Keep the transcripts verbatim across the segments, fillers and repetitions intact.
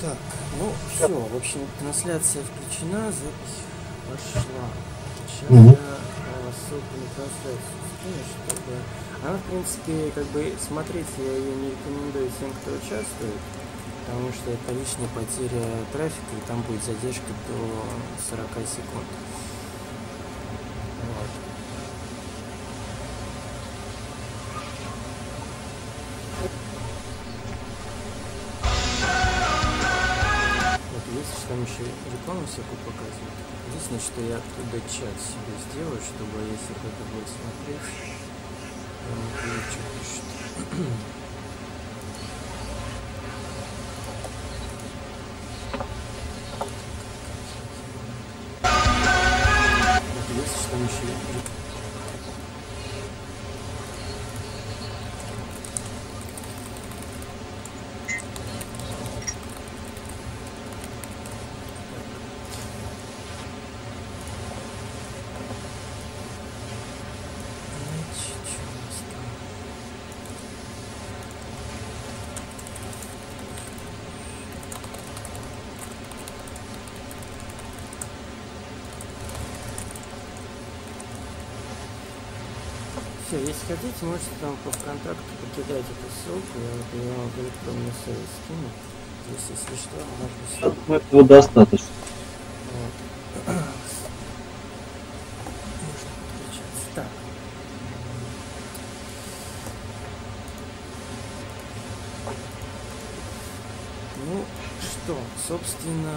Так, ну все, в общем, трансляция включена, запись пошла. Сейчас Мгм. я э, ссылку на трансляцию скину, чтобы... Она, в принципе, как бы смотреть я ее не рекомендую тем, кто участвует, потому что это лишняя потеря трафика, и там будет задержка до сорока секунд. Вот. Вот, если там еще рекламу всякую показывают. Единственное, что я оттуда чат себе сделаю, чтобы если кто-то будет смотреть, я не понимаю, что пишет. Вот, если там еще рекламу. Все, если хотите, можете там по ВКонтакту покидать эту ссылку, я вот ее в электронную связь скину. Здесь, если что, можно Ну, этого достаточно. вот. Можно подключаться. Так. Ну что, собственно,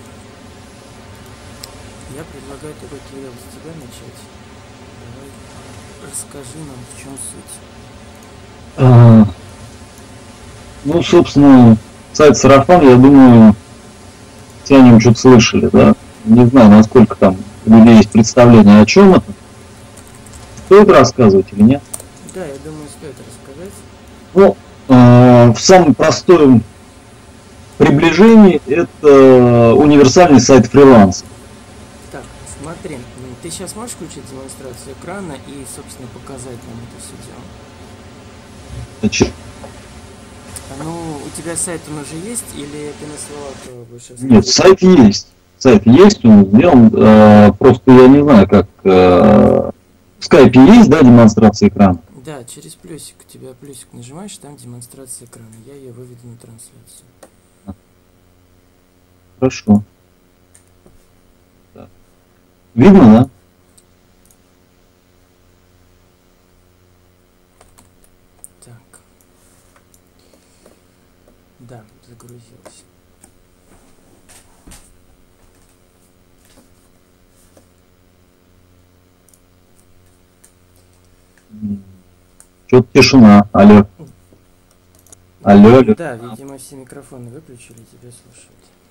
я предлагаю такой, Кирилл, с тебя начать. Давай, расскажи нам, в чем суть. А, ну, собственно, сайт Сарафан, я думаю, все о нем что-то слышали, да? Не знаю, насколько там у людей есть представление, о чем это. Стоит рассказывать или нет? Да, я думаю, стоит рассказать. Ну, э, в самом простом приближении это универсальный сайт фриланса. Так, смотри, ты сейчас можешь включить демонстрацию экрана и, собственно, показать нам это все дело? Значит, Ну, у тебя сайт он уже есть, или ты на словах будешь рассказывать? нет, сайт есть. Сайт есть, он сделан. Э, просто я не знаю, как э, в скайпе есть, да, демонстрация экрана? Да, через плюсик. У тебя плюсик нажимаешь, там демонстрация экрана. Я ее выведу на трансляцию. Хорошо. Так. Видно, да? Так. Да, загрузилась. Что-то тишина. Алло. Алло, алло. Да, видимо, все микрофоны выключили, тебя слушают.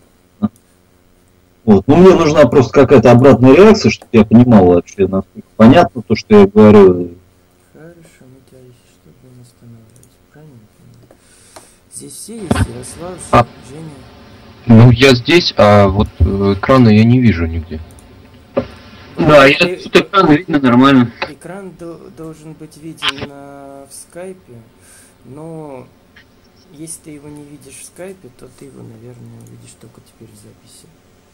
Вот. Ну, мне нужна просто какая-то обратная реакция, чтобы я понимал вообще, насколько понятно то, что я говорю. Хорошо, мы тебя, если что, будем останавливать. Правильно понимаю? Здесь все есть, Ярослав, А. Женя. Ну, я здесь, а вот э, экрана я не вижу нигде. Да, я Ты- тут экран видно нормально. Экран до- должен быть виден на- в скайпе, но если ты его не видишь в скайпе, то ты его, наверное, увидишь только теперь в записи.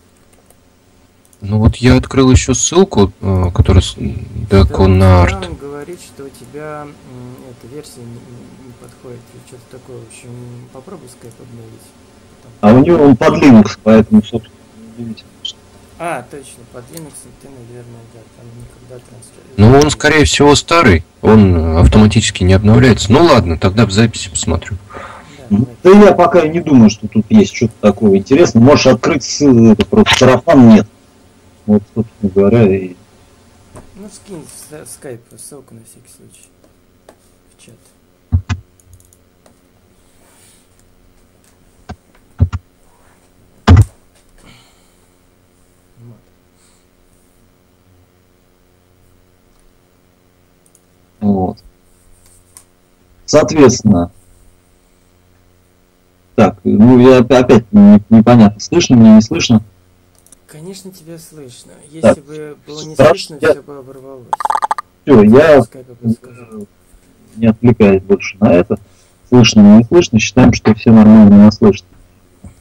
Ну вот я открыл еще ссылку, э, которая с Да, Деконарт. он говорит, что у тебя м, эта версия не, не- не подходит, или что-то такое. В общем, попробуй скайп обновить. Потом. А у него он под Linux, поэтому, собственно, неудивительно, что- А, точно, под Linux ты, наверное, да, там никогда трансляция. Ну он, скорее всего, старый, он э, автоматически не обновляется. Ну ладно, тогда в записи посмотрю. Да, Ну, давай. Да я пока не думаю, что тут есть что-то такое интересное. Можешь открыть ссылку, это просто Сарафан нет. Вот, собственно говоря, и... Ну, скинь в с- скайп ссылку на всякий случай. В чат. Вот. Вот. Соответственно, так, ну я опять не- непонятно, слышно мне, не слышно. Конечно, тебя слышно. Если Так. бы было не Хорошо, слышно, я- все бы оборвалось. Все, я Скайпе подскажу. не отвлекаюсь больше на это. Слышно, не слышно, считаем, что все нормально нас слышат.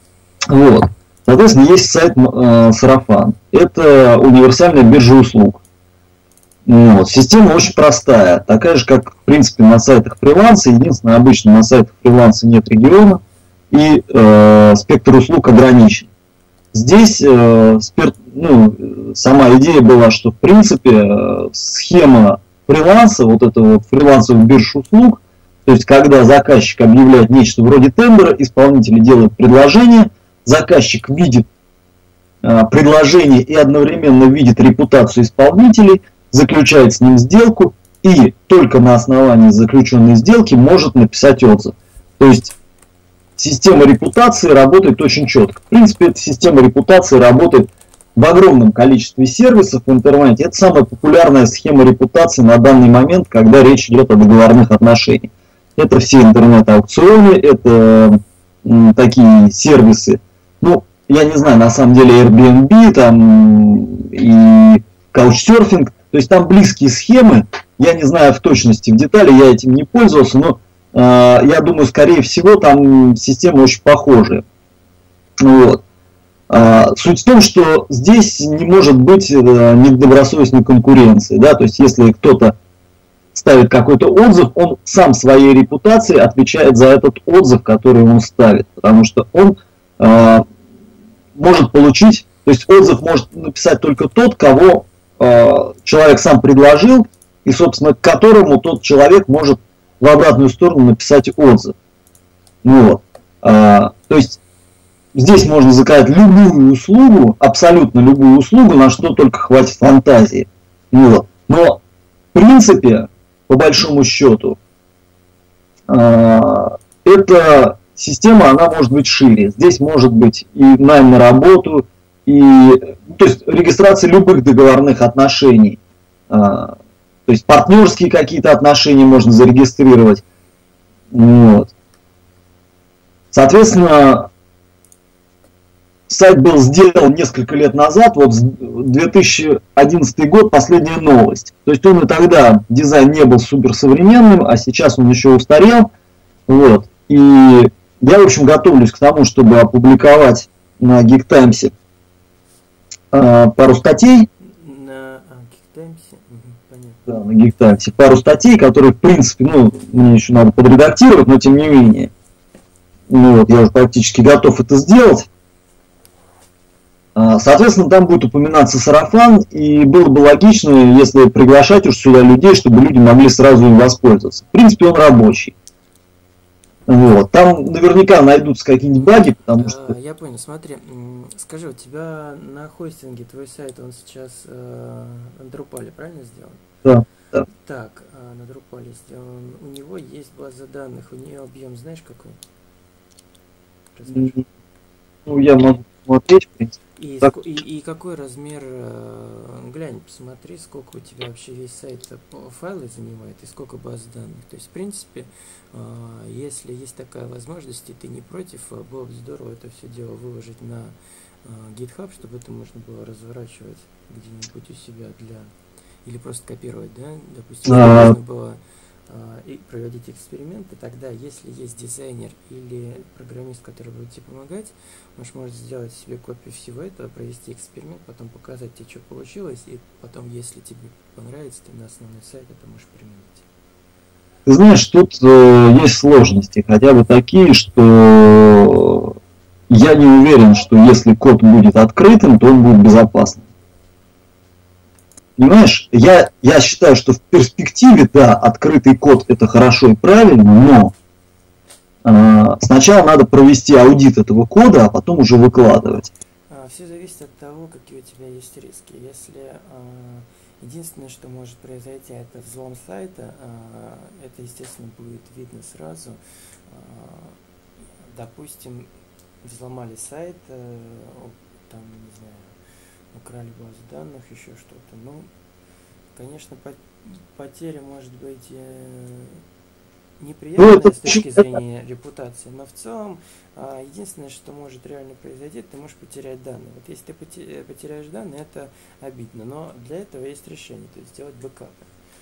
Вот. Соответственно, есть сайт э, Сарафан. Это универсальная биржа услуг. Вот. Система очень простая, такая же, как, в принципе, на сайтах фриланса. Единственное, обычно на сайтах фриланса нет региона, и э, спектр услуг ограничен. Здесь э, спер, ну, сама идея была, что, в принципе, э, схема фриланса, вот это вот фрилансовых бирж услуг, то есть, когда заказчик объявляет нечто вроде тендера, исполнители делают предложение, заказчик видит э, предложение и одновременно видит репутацию исполнителей, заключает с ним сделку и только на основании заключенной сделки может написать отзыв. То есть система репутации работает очень четко. В принципе, эта система репутации работает в огромном количестве сервисов в интернете. Это самая популярная схема репутации на данный момент, когда речь идет о договорных отношениях. Это все интернет-аукционы, это м, такие сервисы. Ну, я не знаю, на самом деле Airbnb там, и Couchsurfing. То есть там близкие схемы. Я не знаю в точности, в детали, я этим не пользовался, но э, я думаю, скорее всего, там система очень похожая. Вот. А, суть в том, что здесь не может быть э, недобросовестной конкуренции. Да? То есть если кто-то ставит какой-то отзыв, он сам своей репутацией отвечает за этот отзыв, который он ставит. Потому что он э, может получить, то есть отзыв может написать только тот, кого э, человек сам предложил, и, собственно, к которому тот человек может в обратную сторону написать отзыв. Вот. А, то есть здесь можно заказать любую услугу, абсолютно любую услугу, на что только хватит фантазии. Вот. Но, в принципе, по большому счету, а, эта система, она может быть шире. Здесь может быть и найм на работу, и, то есть регистрация любых договорных отношений. А, То есть партнерские какие-то отношения можно зарегистрировать. Вот. Соответственно, сайт был сделан несколько лет назад, вот две тысячи одиннадцатый год, последняя новость. То есть он и тогда, дизайн не был суперсовременным, а сейчас он еще устарел. Вот. И я, в общем, готовлюсь к тому, чтобы опубликовать на Geek Times э, пару статей. Да, на Geek Times пару статей, которые, в принципе, ну, мне еще надо подредактировать, но тем не менее. Ну, вот, я уже практически готов это сделать. Соответственно, там будет упоминаться Сарафан, и было бы логично, если приглашать уж сюда людей, чтобы люди могли сразу им воспользоваться. В принципе, он рабочий. Вот. Там наверняка найдутся какие-нибудь баги, потому что... Я понял, смотри, скажи, у тебя на хостинге твой сайт, он сейчас э, на Drupal, правильно сделан? Да, да. Так, э, на Drupal сделан, у него есть база данных, у нее объем знаешь какой? Расскажи. Ну, я могу смотреть, в принципе. И, и, и какой размер, э, глянь, посмотри, сколько у тебя вообще весь сайт файлы занимает и сколько баз данных. То есть, в принципе, э, если есть такая возможность, и ты не против, было бы здорово это все дело выложить на э, GitHub, чтобы это можно было разворачивать где-нибудь у себя для... Или просто копировать, да? Допустим, а... можно было и проводить эксперименты, тогда, если есть дизайнер или программист, который будет тебе помогать, он может сделать себе копию всего этого, провести эксперимент, потом показать тебе, что получилось, и потом, если тебе понравится, ты на основной сайт это можешь применить. Ты знаешь, тут э, есть сложности, хотя бы такие, что я не уверен, что если код будет открытым, то он будет безопасным. Понимаешь, я, я считаю, что в перспективе, да, открытый код это хорошо и правильно, но э, сначала надо провести аудит этого кода, а потом уже выкладывать. Все зависит от того, какие у тебя есть риски. Если э, единственное, что может произойти, это взлом сайта, э, это, естественно, будет видно сразу. Э, допустим, взломали сайт, э, там, не знаю, украли базу данных, еще что-то. Ну, конечно, потеря может быть э, неприятная ну, с точки зрения репутации, но в целом э, единственное, что может реально произойти, ты можешь потерять данные. Вот если ты потеряешь данные, это обидно, но для этого есть решение, то есть сделать бэкапы.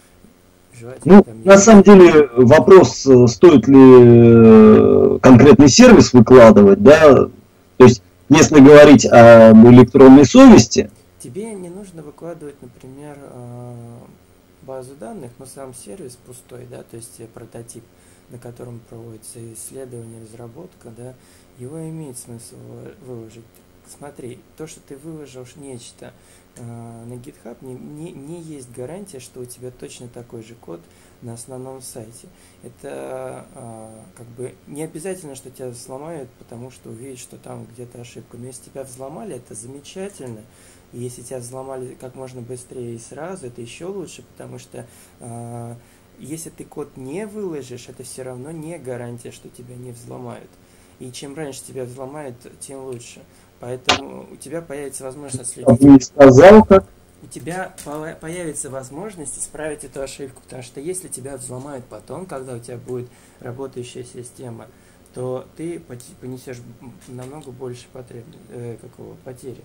Ну, на самом деле вопрос, стоит ли конкретный сервис выкладывать, да, то есть если говорить об электронной совести... Тебе не нужно выкладывать, например, базу данных, но сам сервис пустой, да, то есть прототип, на котором проводится исследование, разработка, да, его имеет смысл выложить. Смотри, то, что ты выложил нечто э, на GitHub, не, не, не есть гарантия, что у тебя точно такой же код на основном сайте. Это э, как бы не обязательно, что тебя взломают, потому что увидят, что там где-то ошибка. Но если тебя взломали, это замечательно. И если тебя взломали как можно быстрее и сразу, это еще лучше, потому что э, если ты код не выложишь, это все равно не гарантия, что тебя не взломают. И чем раньше тебя взломают, тем лучше. Поэтому у тебя появится возможность отследить. Не сказал, как? У тебя появится возможность исправить эту ошибку, потому что если тебя взломают потом, когда у тебя будет работающая система, то ты понесешь намного больше потреб... э, какого потери.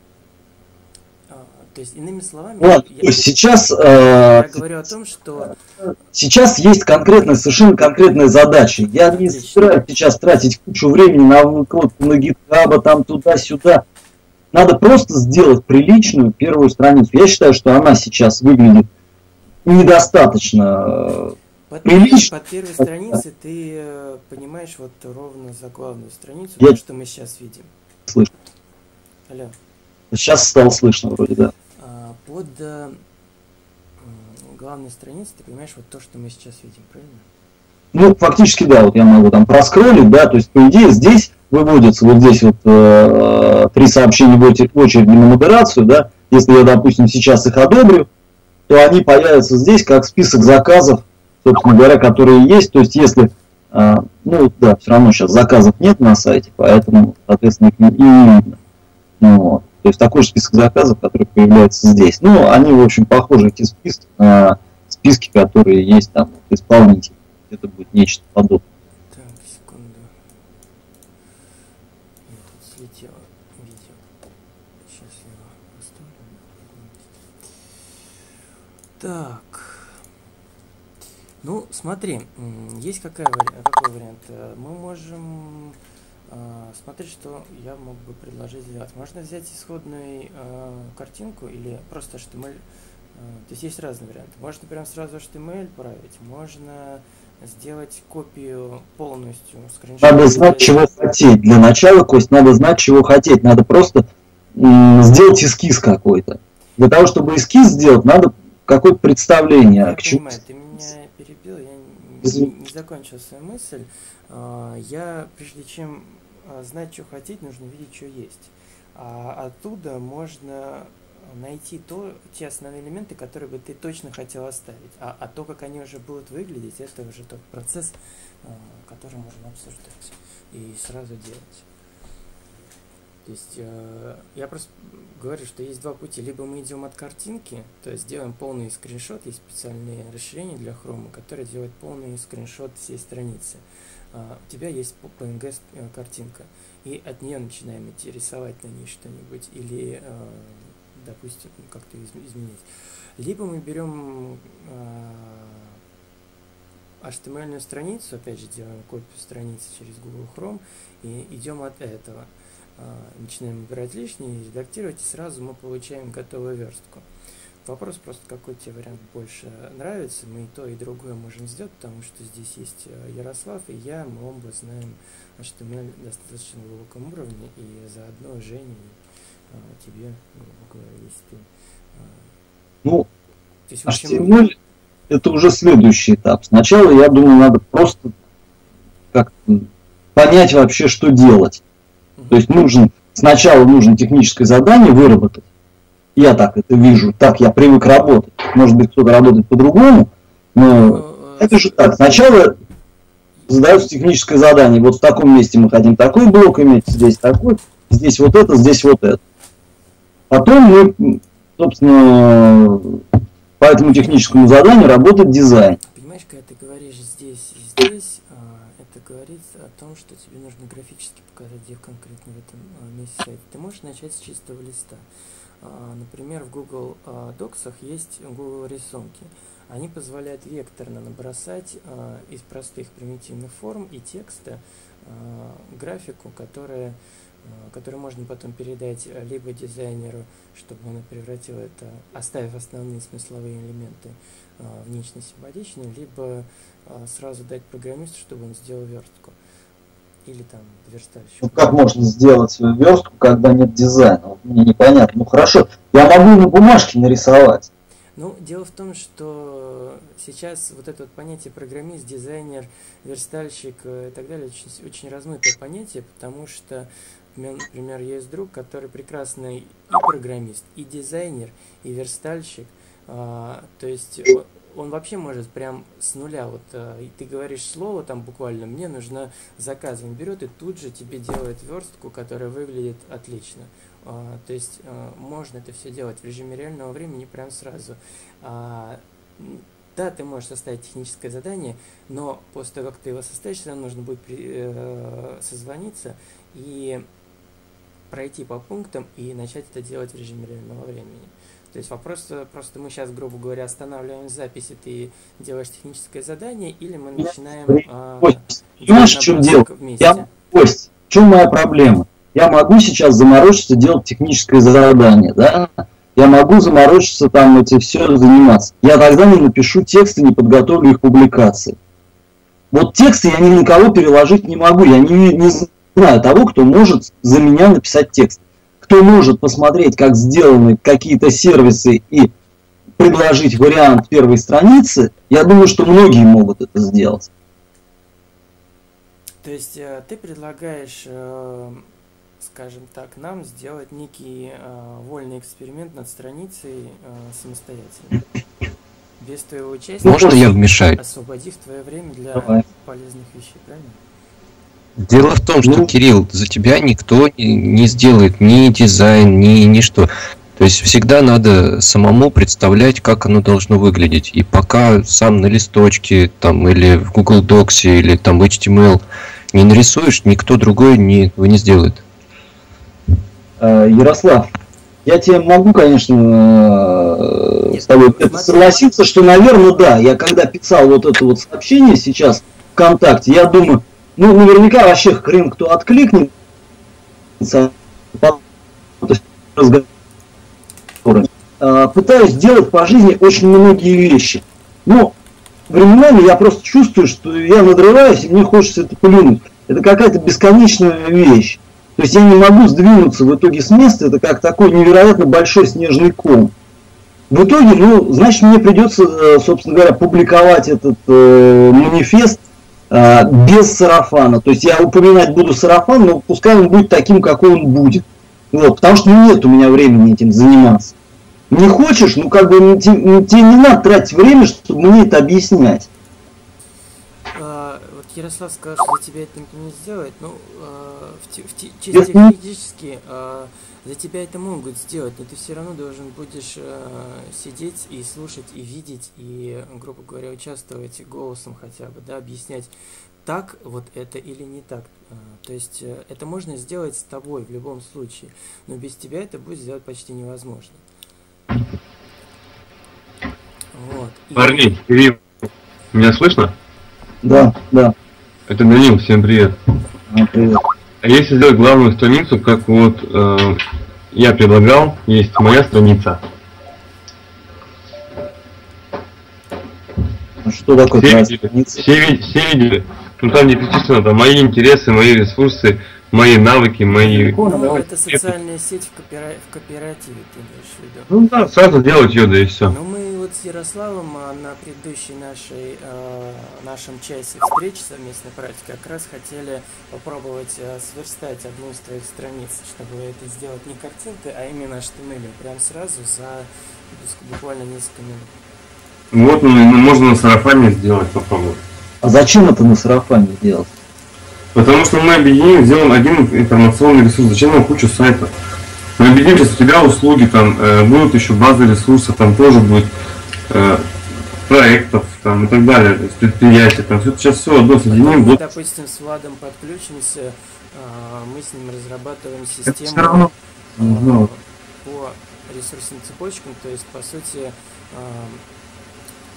То есть, иными словами, вот, я, сейчас, я э, говорю о том, что сейчас есть конкретная, совершенно конкретная задача. Я не собираюсь сейчас тратить кучу времени на выкладку на GitHub, там туда-сюда. Надо просто сделать приличную первую страницу. Я считаю, что она сейчас выглядит недостаточно под, прилично. Под первой страницей ты понимаешь вот ровно за главную страницу, я... то, что мы сейчас видим. Слышно. Алло. Сейчас стало слышно вроде, да. Под э, главной страницей ты понимаешь вот то, что мы сейчас видим, правильно? Ну, фактически, да, вот я могу там проскроллить, да, то есть, по идее, здесь выводятся вот здесь вот э, три сообщения в очереди на модерацию, да, если я, допустим, сейчас их одобрю, то они появятся здесь как список заказов, собственно говоря, которые есть, то есть, если, э, ну, да, все равно сейчас заказов нет на сайте, поэтому, соответственно, их и не видно. Ну, вот. То есть такой же список заказов, который появляется здесь. Ну, они, в общем, похожи, эти списки, на списки, которые есть там в исполнителе. Это будет нечто подобное. Так, секунду. Я тут слетело видео. Сейчас я его оставлю. Так. Ну, смотри, есть какая, какой вариант? Мы можем... Смотри, что я мог бы предложить сделать. Можно взять исходную э, картинку или просто эйч ти эм эль. Э, то есть есть разные варианты. Можно прям сразу эйч ти эм эль править. Можно сделать копию полностью. Надо знать, чего хотеть. Для начала, Кость, надо знать, чего хотеть. Надо просто м, сделать эскиз какой-то. Для того, чтобы эскиз сделать, надо какое-то представление. Я к чему... понимаю, ты меня перебил, я не, не закончил свою мысль. Я, прежде чем знать, что хотеть, нужно видеть, что есть. А оттуда можно найти то, те основные элементы, которые бы ты точно хотел оставить. А, а то, как они уже будут выглядеть, это уже тот процесс, который можно обсуждать и сразу делать. То есть я просто говорю, что есть два пути. Либо мы идем от картинки, то есть делаем полный скриншот, есть специальные расширения для Chrome, которые делают полный скриншот всей страницы. У тебя есть пи эн джи картинка, и от нее начинаем идти рисовать на ней что-нибудь, или, допустим, как-то изменить. Либо мы берем эйч ти эм эль-ную страницу, опять же делаем копию страницы через Google Chrome, и идем от этого. Начинаем выбирать лишнее, редактировать, и сразу мы получаем готовую верстку. Вопрос просто, какой тебе вариант больше нравится. Мы и то, и другое можем сделать, потому что здесь есть Ярослав и я, мы оба знаем эйч ти эм эль на достаточно глубоком уровне, и заодно Жене и тебе, грубо говоря, если ты... Ну, то есть, эйч ти эм эль – это уже следующий этап. Сначала, я думаю, надо просто как понять вообще, что делать. Uh-huh. То есть нужен, сначала нужно техническое задание выработать. Я так это вижу, так я привык работать. Может быть, кто-то работает по-другому, но uh-huh. это же так. Сначала задается техническое задание. Вот в таком месте мы хотим такой блок иметь, здесь такой, здесь вот это, здесь вот это. Потом мы, собственно, по этому техническому заданию работает дизайн. Понимаешь, когда ты говоришь здесь и здесь, это говорит о том, что тебе нужно графически показать, где конкретно в этом месте сайта. Ты можешь начать с чистого листа. Например, в Google Docs'ах есть Google рисунки. Они позволяют векторно набросать из простых примитивных форм и текста графику, которая который можно потом передать либо дизайнеру, чтобы он превратил это, оставив основные смысловые элементы, в нечто символичное, либо сразу дать программисту, чтобы он сделал верстку. Или там верстальщику. Ну, как можно сделать верстку, когда нет дизайна? Вот мне непонятно. Ну хорошо, я могу на бумажке нарисовать. Ну, дело в том, что сейчас вот это вот понятие программист, дизайнер, верстальщик и так далее очень, очень размытое понятие, потому что, например, есть друг, который прекрасный и программист, и дизайнер, и верстальщик, а, то есть он, он вообще может прям с нуля, вот а, и ты говоришь слово там буквально, мне нужно заказ, он берет и тут же тебе делает верстку, которая выглядит отлично. Uh, то есть uh, можно это все делать в режиме реального времени прям сразу. Uh, да, ты можешь составить техническое задание, но после того, как ты его составишь, всегда нужно будет при, uh, созвониться и пройти по пунктам и начать это делать в режиме реального времени. То есть вопрос, просто мы сейчас, грубо говоря, останавливаем запись, и ты делаешь техническое задание, или мы начинаем uh, Понимаешь, в чем дело? Вместе. Я, Кость, в чем моя проблема? Я могу сейчас заморочиться, делать техническое задание, да? Я могу заморочиться, там, эти все заниматься. Я тогда не напишу тексты, не подготовлю их публикации. Вот тексты я ни на кого переложить не могу. Я не, не знаю того, кто может за меня написать текст. Кто может посмотреть, как сделаны какие-то сервисы и предложить вариант первой страницы, я думаю, что многие могут это сделать. То есть ты предлагаешь, скажем так, нам сделать некий э, вольный эксперимент над страницей э, самостоятельно, без твоего участия. Можно я вмешаюсь? Освободив твое время для Давай. полезных вещей, правильно? Дело в том, что, Ну, Кирилл, за тебя никто не, не сделает ни дизайн, ни, ни что. То есть всегда надо самому представлять, как оно должно выглядеть. И пока сам на листочке там, или в Google Docs, или там в эйч ти эм эл не нарисуешь, никто другой не, этого не сделает. Ярослав, я тебе могу, конечно, Нет, с тобой смотри. согласиться, что, наверное, да. Я когда писал вот это вот сообщение сейчас ВКонтакте, я думаю, ну, наверняка вообще хрен кто откликнется. Пытаюсь делать по жизни очень многие вещи. Но временами я просто чувствую, что я надрываюсь, и мне хочется это плюнуть. Это какая-то бесконечная вещь. То есть я не могу сдвинуться в итоге с места, это как такой невероятно большой снежный ком. В итоге, ну, значит, мне придется, собственно говоря, публиковать этот э, манифест э, без сарафана. То есть я упоминать буду сарафан, но пускай он будет таким, какой он будет. Вот, потому что нет у меня времени этим заниматься. Не хочешь, ну как бы тебе, тебе не надо тратить время, чтобы мне это объяснять. Вот Ярослав сказал, что за тебя это никто не сделает, ну, э, в те, в те, чисто технически э, за тебя это могут сделать, но ты все равно должен будешь э, сидеть и слушать, и видеть, и, грубо говоря, участвовать голосом хотя бы, да, объяснять, так вот это или не так. Э, то есть э, это можно сделать с тобой в любом случае, но без тебя это будет сделать почти невозможно. Вот. И... Парни, Кирилл, меня слышно? Да, да. Это Данил, всем привет. А, привет. А если сделать главную страницу, как вот э, я предлагал, есть моя страница. А что такое Все твоя видели? страница? Все, ви- все видели? Ну там не перечислено, там мои интересы, мои ресурсы, мои навыки, мои... Ну, это социальная сеть в, копира... в кооперативе, ты имеешь в виду. Ну да, сразу делать ее, да и все. Ну, мы вот с Ярославом а, на предыдущей нашей, э, нашем часе встреч совместной практики как раз хотели попробовать э, сверстать одну из твоих страниц, чтобы это сделать не картинкой, а именно эйч ти эм эл, прям сразу за буквально несколько минут. Вот, ну, можно на сарафане сделать, попробовать. А зачем это на сарафане делать? Потому что мы объединим, сделаем один информационный ресурс. Зачем нам кучу сайтов? Мы объединим, сейчас у тебя услуги, там э, будут еще базы ресурсов, там тоже будет э, проектов там, и так далее, то есть предприятия, там все, сейчас все одно соединим. Мы, будет... допустим, с Владом подключимся, э, мы с ним разрабатываем Это все систему равно. э, Ну, по ресурсным цепочкам, то есть, по сути, э,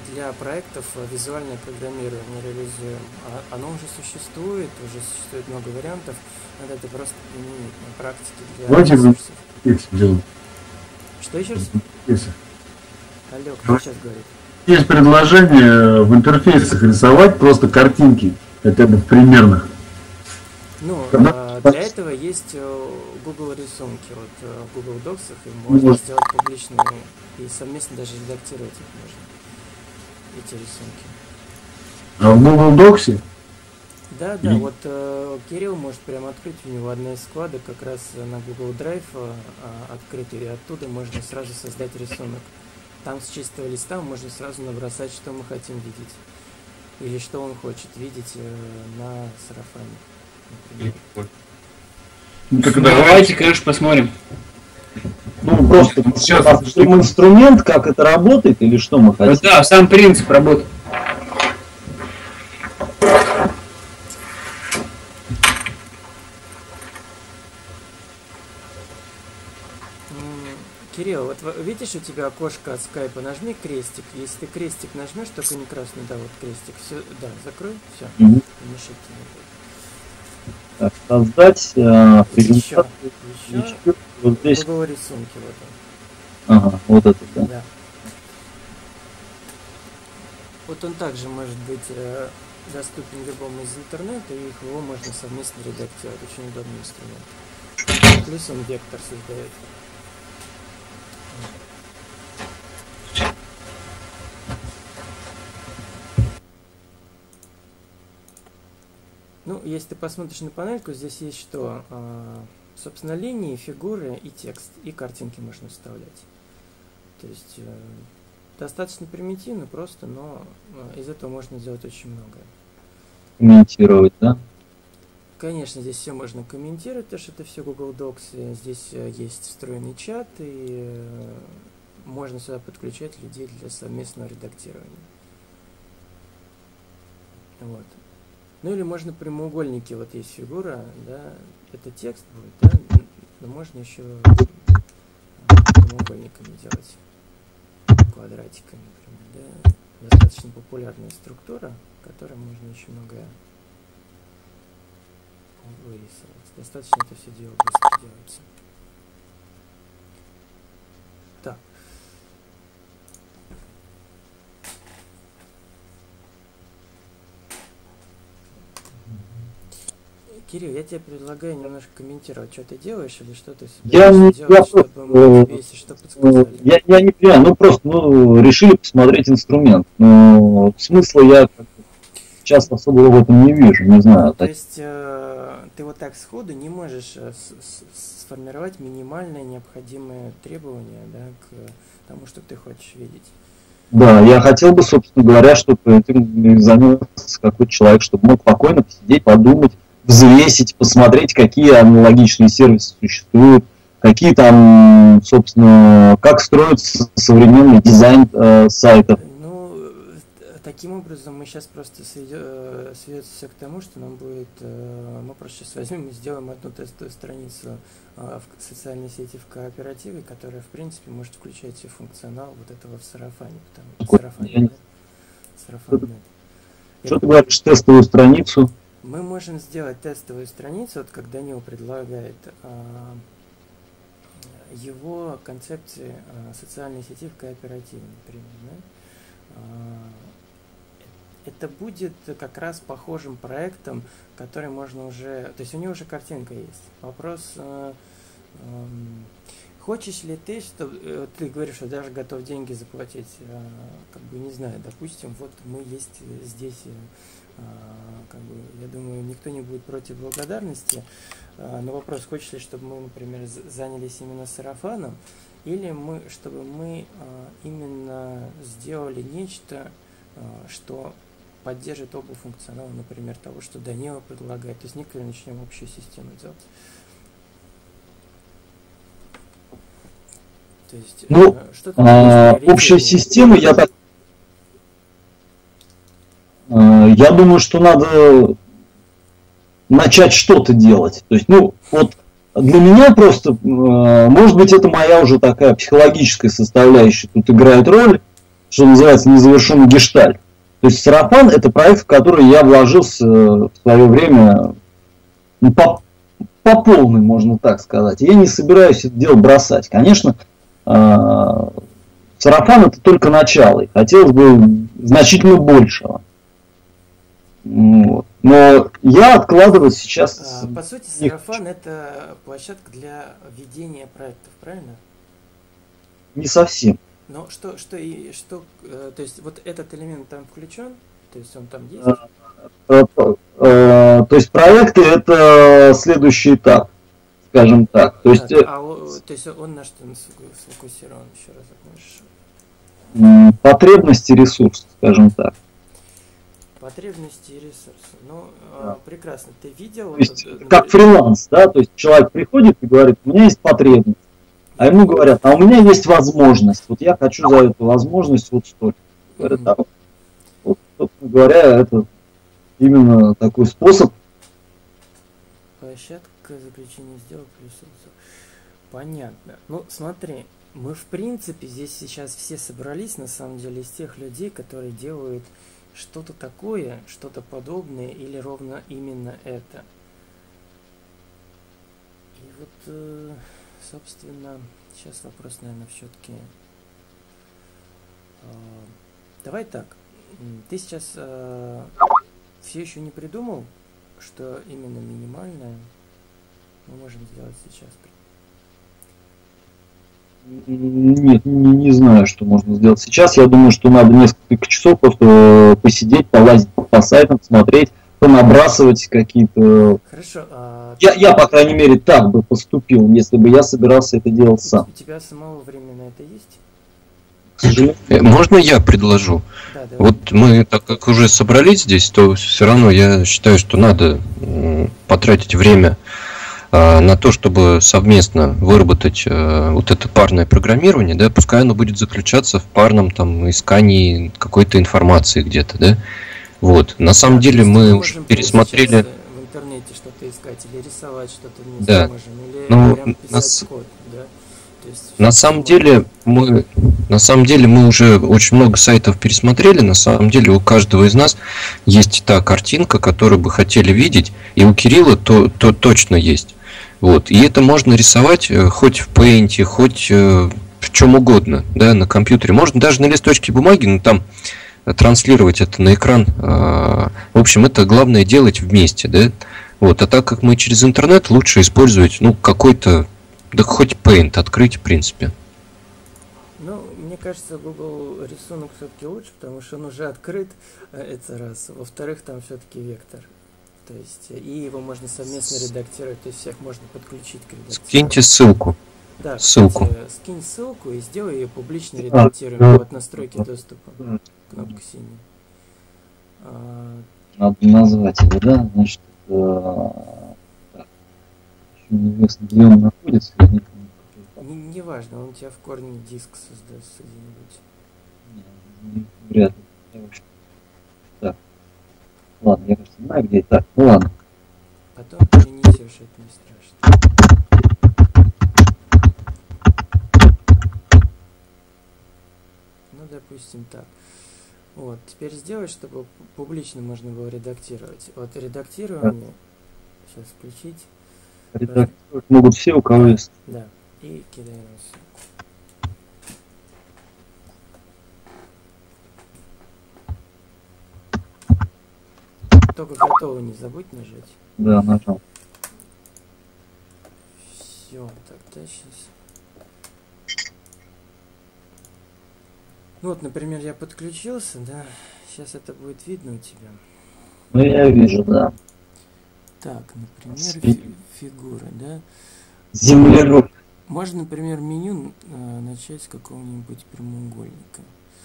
для проектов визуальное программирование реализуем. А оно уже существует, уже существует много вариантов, надо это просто применить на практике для Давайте ресурсов. делаем. Что еще раз? Если. Алло, кто сейчас говорит? Есть предложение в интерфейсах рисовать просто картинки, хотя бы примерно. Ну, Да. для этого есть Google рисунки, вот в Google Docs, и можно Вот. сделать публичные, и совместно даже редактировать их можно, эти рисунки. А в Google Docs? Да, да, И- вот э, Кирилл может прямо открыть, у него одна из вкладок как раз на Google Drive э, открыта, и оттуда можно сразу создать рисунок. Там с чистого листа можно сразу набросать, что мы хотим видеть, или что он хочет видеть э, на сарафане, например. Ну, так Ну, давай. давайте, конечно, посмотрим. Ну, просто Сейчас. посмотрим инструмент, как это работает, или что мы хотим. Да, сам принцип работы. М, Кирилл, вот в- видишь, у тебя окошко от скайпа, нажми крестик. Если ты крестик нажмешь, только не красный, да, вот крестик. Все, да, закрой, все. Мгм. Мешать не будет. Так, создать э, Еще, презентацию. еще. Еще вот здесь. Google рисунки, вот он. Ага, вот это, да. Да. Вот он также может быть э, доступен любому из интернета, и его можно совместно редактировать. Очень удобный инструмент. Плюс он вектор создает. Ну, если ты посмотришь на панельку, здесь есть что? А, собственно, линии, фигуры и текст, и картинки можно вставлять. То есть э, достаточно примитивно, просто, но э, из этого можно сделать очень многое. Комментировать, да? Конечно, здесь все можно комментировать, потому что это все Google Docs. и Здесь э, есть встроенный чат, и э, можно сюда подключать людей для совместного редактирования. Вот. Ну или можно прямоугольники, вот есть фигура, да, это текст будет, да, но можно еще прямоугольниками делать, квадратиками, например, да. Достаточно популярная структура, которой можно очень многое вырисовать. Достаточно это все дело быстро делается. Так. Кирилл, я тебе предлагаю немножко комментировать, что ты делаешь или что ты Я не- собираешься делать, я чтобы просто, мы тебе, если что, Ну, подсказали. Я, я не понимаю, ну просто ну, решили посмотреть инструмент. Но смысла я как-то сейчас особо в этом не вижу, не знаю. Ну, то Так, есть э, ты вот так сходу не можешь э, с- с- сформировать минимальные необходимые требования, да, к тому, что ты хочешь видеть. да, я хотел бы, собственно говоря, чтобы этим занялся какой-то человек, чтобы мог спокойно посидеть, подумать, взвесить, посмотреть, какие аналогичные сервисы существуют, какие там, собственно, как строится современный дизайн э, сайтов. Ну, э, таким образом мы сейчас просто сведется все к тому, что нам будет, э, мы просто сейчас возьмем и сделаем одну тестовую страницу э, в социальной сети в кооперативе, которая, в принципе, может включать все функционал вот этого в сарафане. Потому, сарафане, Я не- да? Сарафан, да. Что ты говоришь, тестовую страницу? Мы можем сделать тестовую страницу, вот как Данил предлагает, а, его концепции а, социальной сети в кооперативе, например. Да? А, это будет как раз похожим проектом, который можно уже... То есть у него уже картинка есть. Вопрос... а, ам, хочешь ли ты, что э, ты говоришь, что даже готов деньги заплатить, а, как бы не знаю, допустим, вот мы есть здесь, а, как бы, я думаю, никто не будет против благодарности, а, но вопрос, хочешь ли, чтобы мы, например, з- занялись именно сарафаном, или мы, чтобы мы а, именно сделали нечто, а, что поддержит оба функционала, например, того, что Данила предлагает, то есть некоторую начнем общую систему делать. То есть, Ну, э, что ты А, думаешь, общая приоритетнее? система, я так... А, Я думаю, что надо начать что-то делать. То есть, ну, вот для меня просто, а, может быть, это моя уже такая психологическая составляющая тут играет роль, что называется, незавершенный гештальт. То есть «Сарафан» — это проект, в который я вложился в свое время, ну, по, по полной, можно так сказать. Я не собираюсь это дело бросать. Конечно, «Сарафан» — это только начало, и хотелось бы значительно большего. Вот. Но я откладываю сейчас... А, по сути, «Сарафан» — это площадка для ведения проектов, правильно? Не совсем. Но что, что и что, э, то есть вот этот элемент там включен, то есть он там есть? Э, э, э, то есть проекты — это следующий этап, скажем так. То есть, а, а, то есть он на что сфокусирован, еще раз можешь? Потребности, ресурсы, скажем так. Потребности и ресурсы. Ну, Да. прекрасно. Ты видел? То есть, вот, как фриланс, да, то есть человек приходит и говорит: у меня есть потребность. А ему говорят: а у меня есть возможность. Вот я хочу за эту возможность вот столько. Говорят: а вот, вот, собственно говоря, это именно такой способ. Площадка заключения сделок плюс. Понятно. Ну, смотри, мы в принципе здесь сейчас все собрались, на самом деле, из тех людей, которые делают что-то такое, что-то подобное или ровно именно это. И вот, собственно, сейчас вопрос, наверное, все-таки... Давай так. Ты сейчас все еще не придумал, что именно минимальное мы можем сделать сейчас? Нет, не, не знаю, что можно сделать сейчас. Я думаю, что надо несколько часов просто посидеть, полазить по сайтам, смотреть, понабрасывать какие-то... Хорошо. А... Я, я, по крайней мере, так бы поступил, если бы я собирался это делать сам. У тебя самого времени на это есть? К сожалению. Можно я предложу? Да, да. Вот мы, так как уже собрались здесь, то все равно я считаю, что надо потратить время на то, чтобы совместно выработать э, вот это парное программирование, да, пускай оно будет заключаться в парном там искании какой-то информации где-то, да. Вот. На самом да, деле мы мы уже пересмотрели. В интернете что-то искать или рисовать что-то вместе Да. можем, или Ну, прям писать нас... код, да. То есть, на самом деле мы на самом деле мы уже очень много сайтов пересмотрели. На самом деле у каждого из нас есть та картинка, которую бы хотели видеть, и у Кирилла то, то точно есть. Вот. И это можно рисовать хоть в Paint, хоть в чем угодно, да, на компьютере. Можно даже на листочке бумаги, но там транслировать это на экран. В общем, это главное делать вместе, да. Вот. А так как мы через интернет, лучше использовать, ну, какой-то, да хоть Paint открыть, в принципе. Ну, мне кажется, Google рисунок все-таки лучше, потому что он уже открыт, это раз. Во-вторых, там все-таки вектор. То есть, и его можно совместно редактировать, то есть всех можно подключить к редактированию. Скиньте ссылку. Да, ссылку. Кстати, скинь ссылку и сделай ее публично редактируемой. Вот настройки доступа. Кнопка синяя. А... Надо назвать его, да? Значит, так. Еще неизвестно, где он находится. Не, не важно, он у тебя в корне диск создастся где-нибудь. Не, вряд ли. Так. Ладно, я, кажется, знаю, где. Так, ну ладно. Потом перенесешь, это не страшно. Ну, допустим, так. Вот, теперь сделай, чтобы публично можно было редактировать. Вот редактирование. Сейчас включить. Редактировать могут все, у кого есть. Да. И кидаем ссылку. Только готово не забудь нажать. Да, нажал. Все, тогда сейчас. Ну вот, например, я подключился, да. Сейчас это будет видно у тебя. Ну, я вижу, да. Так, например, фи фигуры, да. Землеру. Можно, например, меню э, начать с какого-нибудь прямоугольника.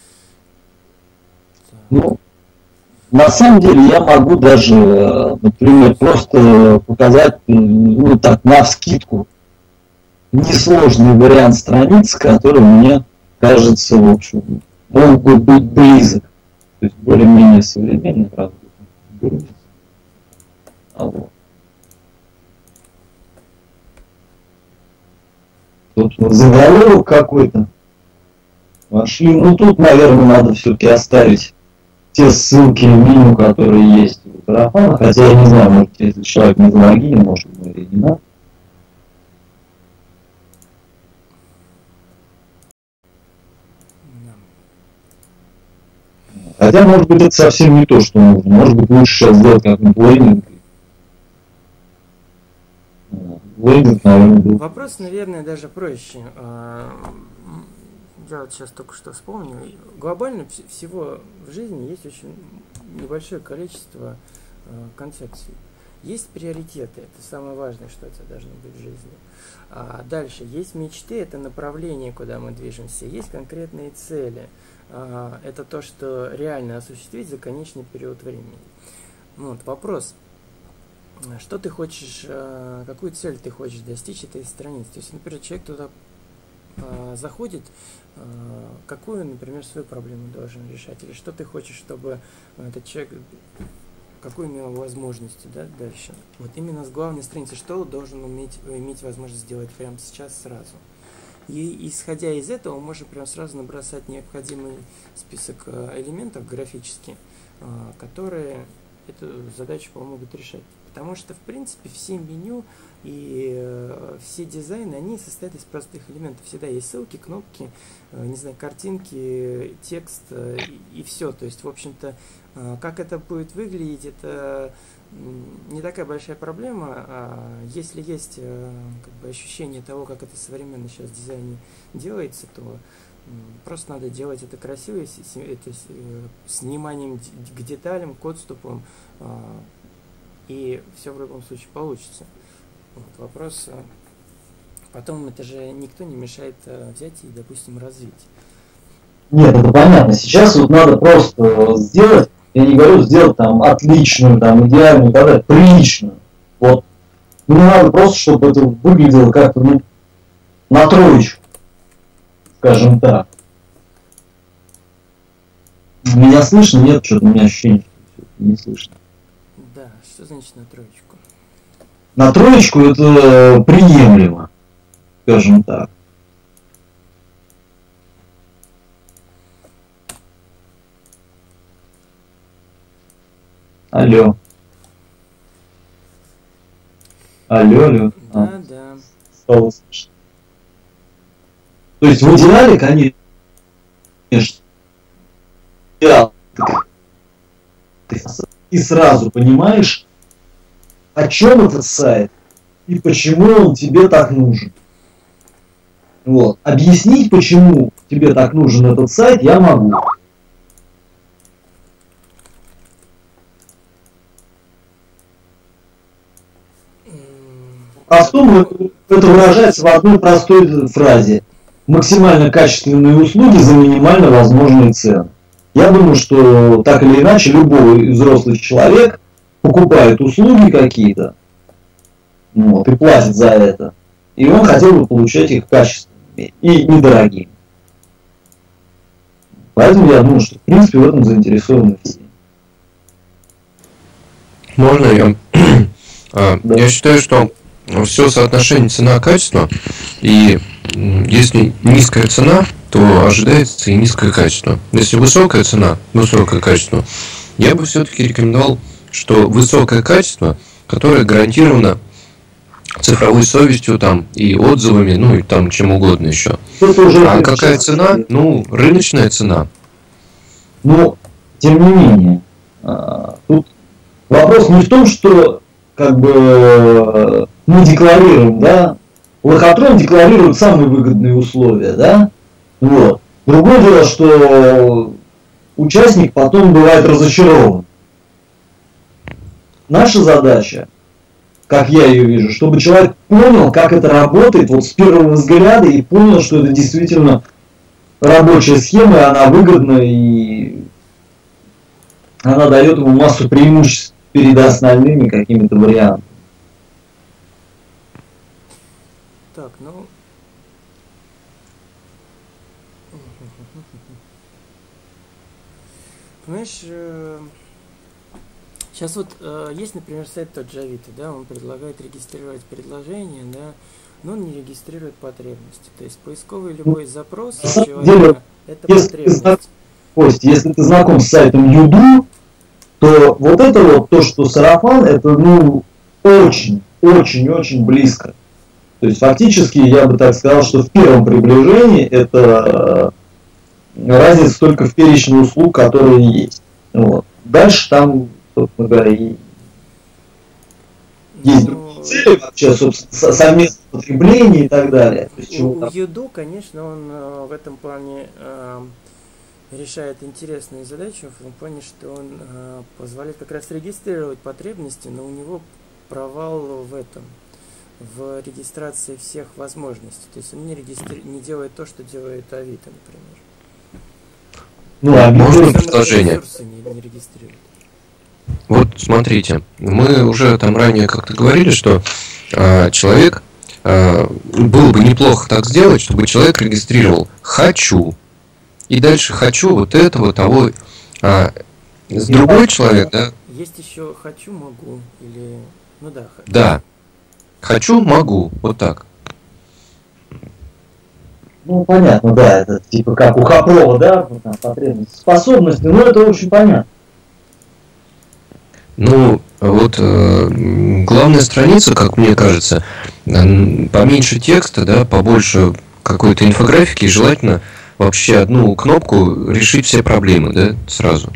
Так. Ну, на самом деле я могу даже, например, просто показать, ну так, навскидку, несложный вариант страницы, который мне кажется, в общем, мог бы быть близок. То есть более-менее современный, правда. А вот. Собственно, заголовок какой-то. Вошли. Ну тут, наверное, надо все-таки оставить те ссылки в меню, которые есть у Сарафана, хотя я не знаю, может, если человек не залогинен, может, ему или не надо. Хотя, может быть, это совсем не то, что нужно. Может быть, лучше сейчас сделать как-нибудь лендинг. Лендинг, наверное, был. Вопрос, наверное, даже проще. Я вот сейчас только что вспомнил. Глобально всего в жизни есть очень небольшое количество концепций. Есть приоритеты, это самое важное, что у тебя должно быть в жизни. А дальше есть мечты, это направление, куда мы движемся. Есть конкретные цели. А, это то, что реально осуществить за конечный период времени. Вот, вопрос. Что ты хочешь, а, какую цель ты хочешь достичь этой страницы? То есть, например, человек туда а, заходит, а, какую, например, свою проблему должен решать? Или что ты хочешь, чтобы этот человек... какую имел возможности, да, дальше. Вот именно с главной страницы, что должен уметь, иметь возможность сделать прямо сейчас, сразу. И исходя из этого, можно прям сразу набросать необходимый список элементов графически, которые эту задачу помогут решать. Потому что, в принципе, все меню и все дизайны, они состоят из простых элементов. Всегда есть ссылки, кнопки, не знаю, картинки, текст и, и все. То есть, в общем-то, как это будет выглядеть, это не такая большая проблема. А если есть как бы ощущение того, как это современно сейчас в дизайне делается, то просто надо делать это красиво, это с вниманием к деталям, к отступам, и все в любом случае получится. Вот, вопрос. Потом это же никто не мешает взять и, допустим, развить. Нет, это понятно. Сейчас вот надо просто сделать, я не говорю сделать там отличную, там идеальную, тогда приличную. Вот. Мне надо просто, чтобы это выглядело как-то, ну, на троечку, скажем так. Меня слышно? Нет, что-то у меня ощущение, что не слышно. Да, что значит на троечку? На троечку это приемлемо, скажем так. Алло. Алло, алло. Да, А, да. стало слышно. То есть в идеале, конечно, идеал. И сразу понимаешь, о чем этот сайт и почему он тебе так нужен. Вот. Объяснить, почему тебе так нужен этот сайт, я могу. По-простому это выражается в одной простой фразе. Максимально качественные услуги за минимально возможные цены. Я думаю, что так или иначе любой взрослый человек покупает услуги какие-то, вот, и платит за это. И он хотел бы получать их качественными и недорогими. Поэтому я думаю, что в принципе в этом заинтересованы все. Можно я? Да. Я считаю, что все соотношение цена-качество, и если низкая цена, то ожидается и низкое качество. Если высокая цена, высокое качество, я бы все-таки рекомендовал, что высокое качество, которое гарантировано цифровой совестью там и отзывами, ну и там чем угодно еще. А какая цена? Ну, рыночная цена. Но, тем не менее, тут вопрос не в том, что как бы мы декларируем, да, Лохотрон декларирует самые выгодные условия, да, вот. Другое дело, что участник потом бывает разочарован. Наша задача, как я ее вижу, чтобы человек понял, как это работает вот с первого взгляда и понял, что это действительно рабочая схема, и она выгодна, и она дает ему массу преимуществ перед остальными какими-то вариантами. Так, ну... Понимаешь, сейчас вот э, есть, например, сайт тот же Авито, да, он предлагает регистрировать предложение, да, но он не регистрирует потребности. То есть поисковый любой запрос человека Это Если ты, зна- потребность. Кость, если ты знаком с сайтом Юду, то вот это вот, то, что сарафан, это, ну, очень, очень, очень близко. То есть фактически я бы так сказал, что в первом приближении это э, разница только в перечне услуг, которые есть. Вот. Дальше там, собственно говоря, и есть Ну, другие цели вообще, собственно, со- совместное потребление и так далее. То есть, чего У там- Юду, конечно, он э, в этом плане э, решает интересные задачи, в том плане, что он э, позволяет как раз регистрировать потребности, но у него провал в этом, в регистрации всех возможностей. То есть он не, регистри... не делает то, что делает Авито, например. Ну, а Можно Биткоин- предложение? Ресурсы не, не регистрирует. Вот смотрите, мы уже там ранее как-то говорили, что а, человек, а, было бы неплохо так сделать, чтобы человек регистрировал «хочу», и дальше «хочу» вот этого, того. А, с другой человек, да, Есть еще «хочу, могу» или... Ну да, х- да, «хочу, могу», вот так. Ну, понятно, да, это типа как у Хапрова, да, вот там потребности, способности, ну, это очень понятно. Ну, вот э, м, главная страница, как мне кажется, э, поменьше текста, да, побольше какой-то инфографики, и желательно вообще одну кнопку решить все проблемы, да, сразу.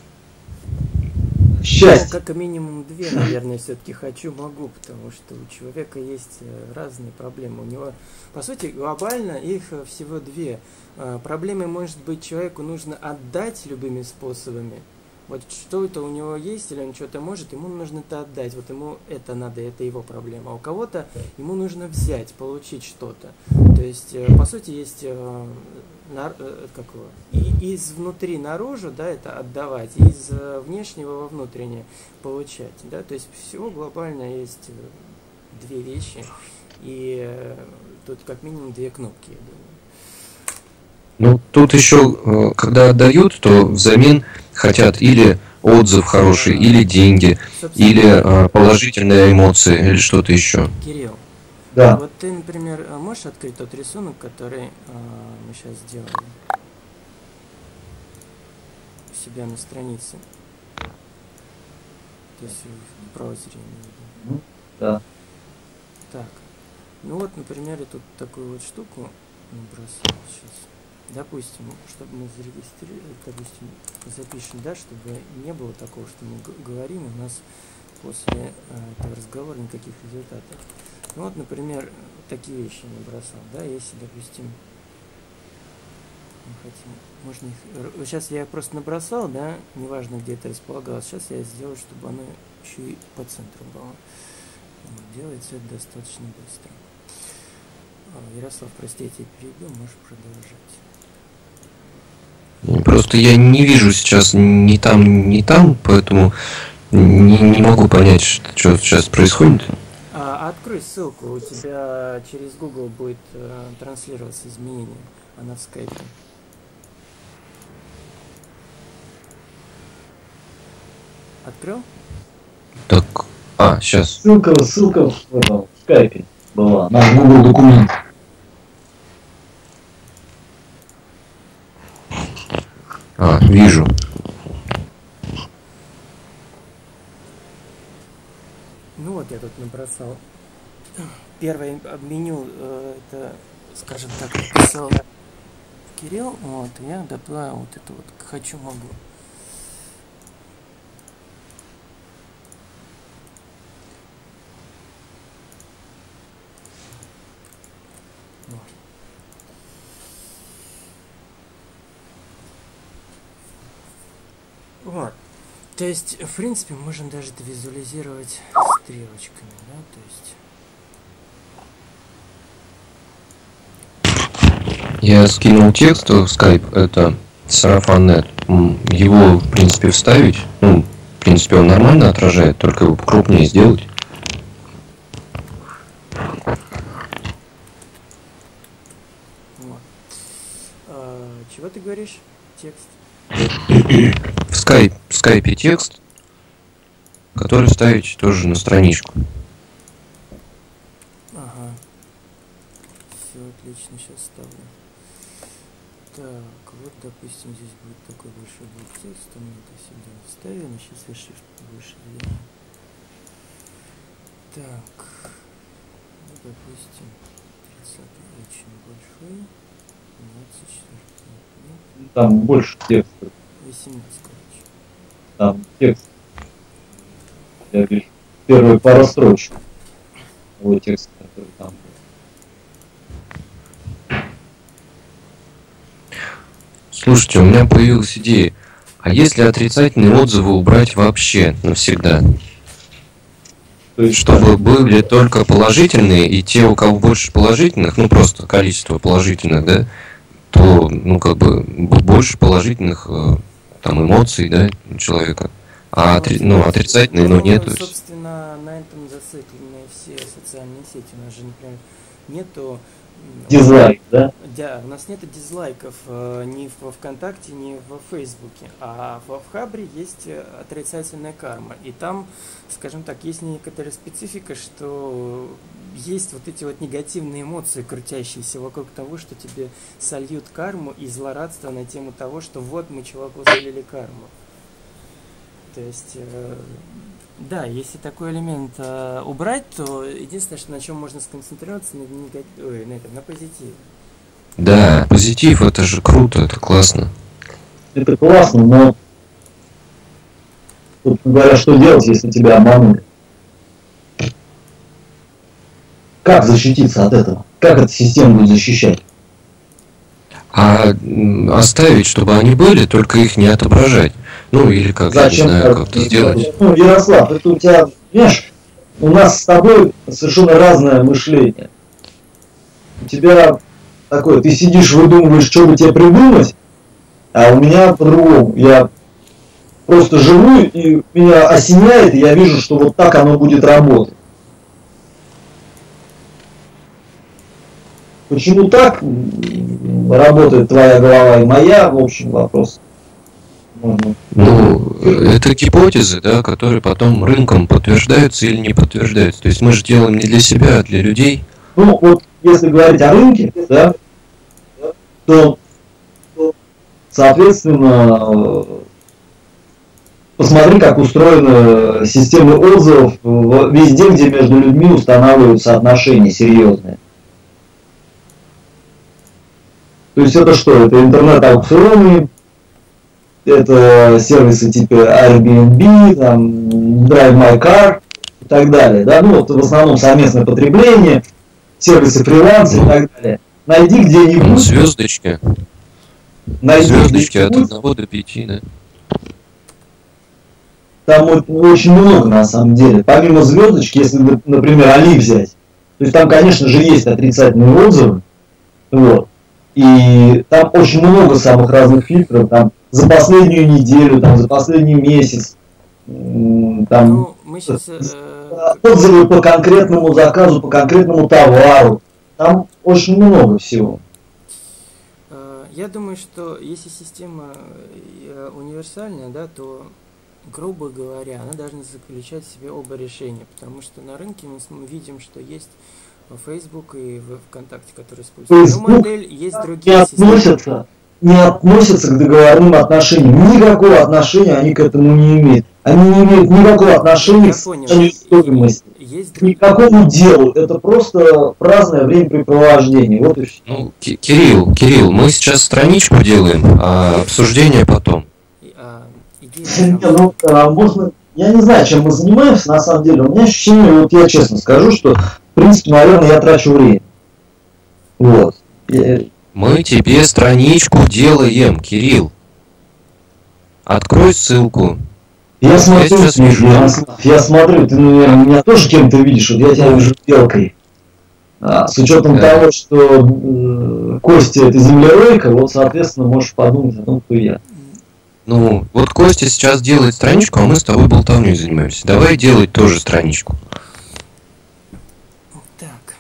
Ну, Счастье. как минимум две, наверное, все-таки хочу, могу, потому что у человека есть э, разные проблемы. У него, по сути, глобально их э, всего две. Э, Проблемы, может быть, человеку нужно отдать любыми способами. Вот что это у него есть, или он что-то может, ему нужно это отдать. Вот ему это надо, это его проблема. А у кого-то ему нужно взять, получить что-то. То есть, э, по сути, есть э, нар- э, как его, и из внутри наружу, да, это отдавать, и из э, внешнего во внутреннее получать, да. То есть всего глобально есть э, две вещи, и э, тут как минимум две кнопки, я думаю. Ну, тут еще, э, когда отдают, то взамен хотят или отзыв хороший, или деньги, Собственно, или э, положительные эмоции, или что-то еще. Кирилл, Да. вот ты, например, э, можешь открыть тот рисунок, который э, мы сейчас сделали у себя на странице? То есть в браузере, я имею в виду. Да. Так, ну вот, например, я тут такую вот штуку набросал сейчас. Допустим, чтобы мы зарегистрировали, допустим, запишем, да, чтобы не было такого, что мы г- говорим, у нас после э, этого разговора никаких результатов. Ну вот, например, такие вещи набросал, да, если, допустим, мы хотим, можно их, р- вот сейчас я их просто набросал, да, неважно, где это располагалось, сейчас я сделаю, чтобы оно еще и по центру было. Вот, делается это достаточно быстро. А, Ярослав, прости, я тебя перебил, можешь продолжать. Просто я не вижу сейчас ни там, ни там, поэтому не, не могу понять, что, что сейчас происходит. А, открой ссылку, у тебя через Google будет э, транслироваться изменение, она в скайпе. Открыл? Так, а, сейчас. Ссылка, ссылка в, этом, в скайпе была, на Google документ. А, вижу. Ну вот я тут набросал. Первое меню, э, это, скажем так, написал Кирилл, вот, я добавил вот это вот «хочу, могу». Вот. Вот. То есть, в принципе, можем даже это визуализировать стрелочками, да, то есть... Я скинул текст в скайп, это сарафан.нет. М, Его, в принципе, вставить. Ну, в принципе, он нормально отражает, только его крупнее сделать. Вот. А, чего ты говоришь? Текст. В скайп, в скайпе текст, который вставить тоже на страничку. Ага. Все отлично, сейчас ставлю. Так, вот допустим, здесь будет такой большой блок текста, мы это сюда вставим, сейчас я shift повыше сделаю. Так, ну, допустим, тридцатый очень большой, двадцать четвёртый, ну, Там больше текста. восемнадцать, короче. Там текст. Я вижу первые пару строчек того текста, который там был. Слушайте, у меня появилась идея. А если отрицательные отзывы убрать вообще навсегда? То есть, Чтобы были только положительные, и те, у кого больше положительных, ну просто количество положительных, да, то, ну как бы, б- больше положительных э, там эмоций, да, у человека. А отри- ну, отрицательные, но Ну, нету. собственно, на этом зациклены все социальные сети. У нас же, например, нету... м, дизлайк, да? Да, у нас нет дизлайков э, ни во ВКонтакте, ни во Фейсбуке, а в Хабре есть э, отрицательная карма. И там, скажем так, есть некоторая специфика, что есть вот эти вот негативные эмоции, крутящиеся вокруг того, что тебе сольют карму, и злорадство на тему того, что вот мы чуваку солили карму. То есть, э, да, если такой элемент э, убрать, то единственное, что на чем можно сконцентрироваться, на, нега- ой, на, этом, на позитиве. Да, позитив, это же круто, это классно. Это классно, но тут говорят, что делать, если тебя обманули? Как защититься от этого? Как эта система будет защищать? А м, оставить, чтобы они были, только их не отображать. Ну, или как, я не Зачем знаю, так? как это сделать. Ну, Ярослав, это у тебя, понимаешь, у нас с тобой совершенно разное мышление. У тебя такое, ты сидишь, выдумываешь, что бы тебе придумать, а у меня по-другому. Я просто живу, и меня осеняет, и я вижу, что вот так оно будет работать. Почему так м, работает твоя голова и моя, в общем, вопрос. Можно. Ну, это гипотезы, да, которые потом рынком подтверждаются или не подтверждаются. То есть мы же делаем не для себя, а для людей. Ну, вот если говорить о рынке, да, то, соответственно, посмотри, как устроена система отзывов в- везде, где между людьми устанавливаются отношения серьезные. То есть это что? Это интернет-аукционы, это сервисы типа Airbnb, там, Drive My Car и так далее. Да? Ну, вот в основном совместное потребление, сервисы фриланса и так далее. Найди Ну, где-нибудь, звездочки. найди Звездочки от где-нибудь, одного до пяти, да. там вот очень много на самом деле. Помимо звездочки, если, например, Али взять, то есть там, конечно же, есть отрицательные отзывы, вот. И там очень много самых разных фильтров, там за последнюю неделю, там за последний месяц, м, там Ну, мы сейчас... отзывы по конкретному заказу, по конкретному товару. Там очень много всего. Я думаю, что если система э, универсальная, да, то, грубо говоря, она должна заключать в себе оба решения, потому что на рынке мы с- видим, что есть Facebook и в ВКонтакте, которые используют одну Facebook модель, есть Не другие системы. относятся, не относятся к договорным отношениям. Никакого отношения они к этому не имеют. Они не имеют никакого отношения Я к понял. созданию стоимости. Есть другие. Никакому делу. Это просто праздное времяпрепровождение. Вот и все. Ну, Ки- Кирилл, Кирилл, мы сейчас страничку делаем, а обсуждение потом. И, а, идея Не, в том, ну, а, можно, я не знаю, чем мы занимаемся на самом деле. У меня ощущение, вот я честно скажу, что в принципе, наверное, я трачу время. Вот. Я- Мы тебе страничку делаем, Кирилл. Открой ссылку. Я смотрю, сейчас ты, вижу. Ярослав, я смотрю, ты, наверное, меня тоже кем-то видишь, вот я тебя вижу белкой. А, с учетом Да. того, что э, Костя это землеройка, вот, соответственно, можешь подумать о том, кто я. Ну, вот Костя сейчас делает страничку, а мы с тобой болтовней занимаемся. Давай делать тоже страничку. так,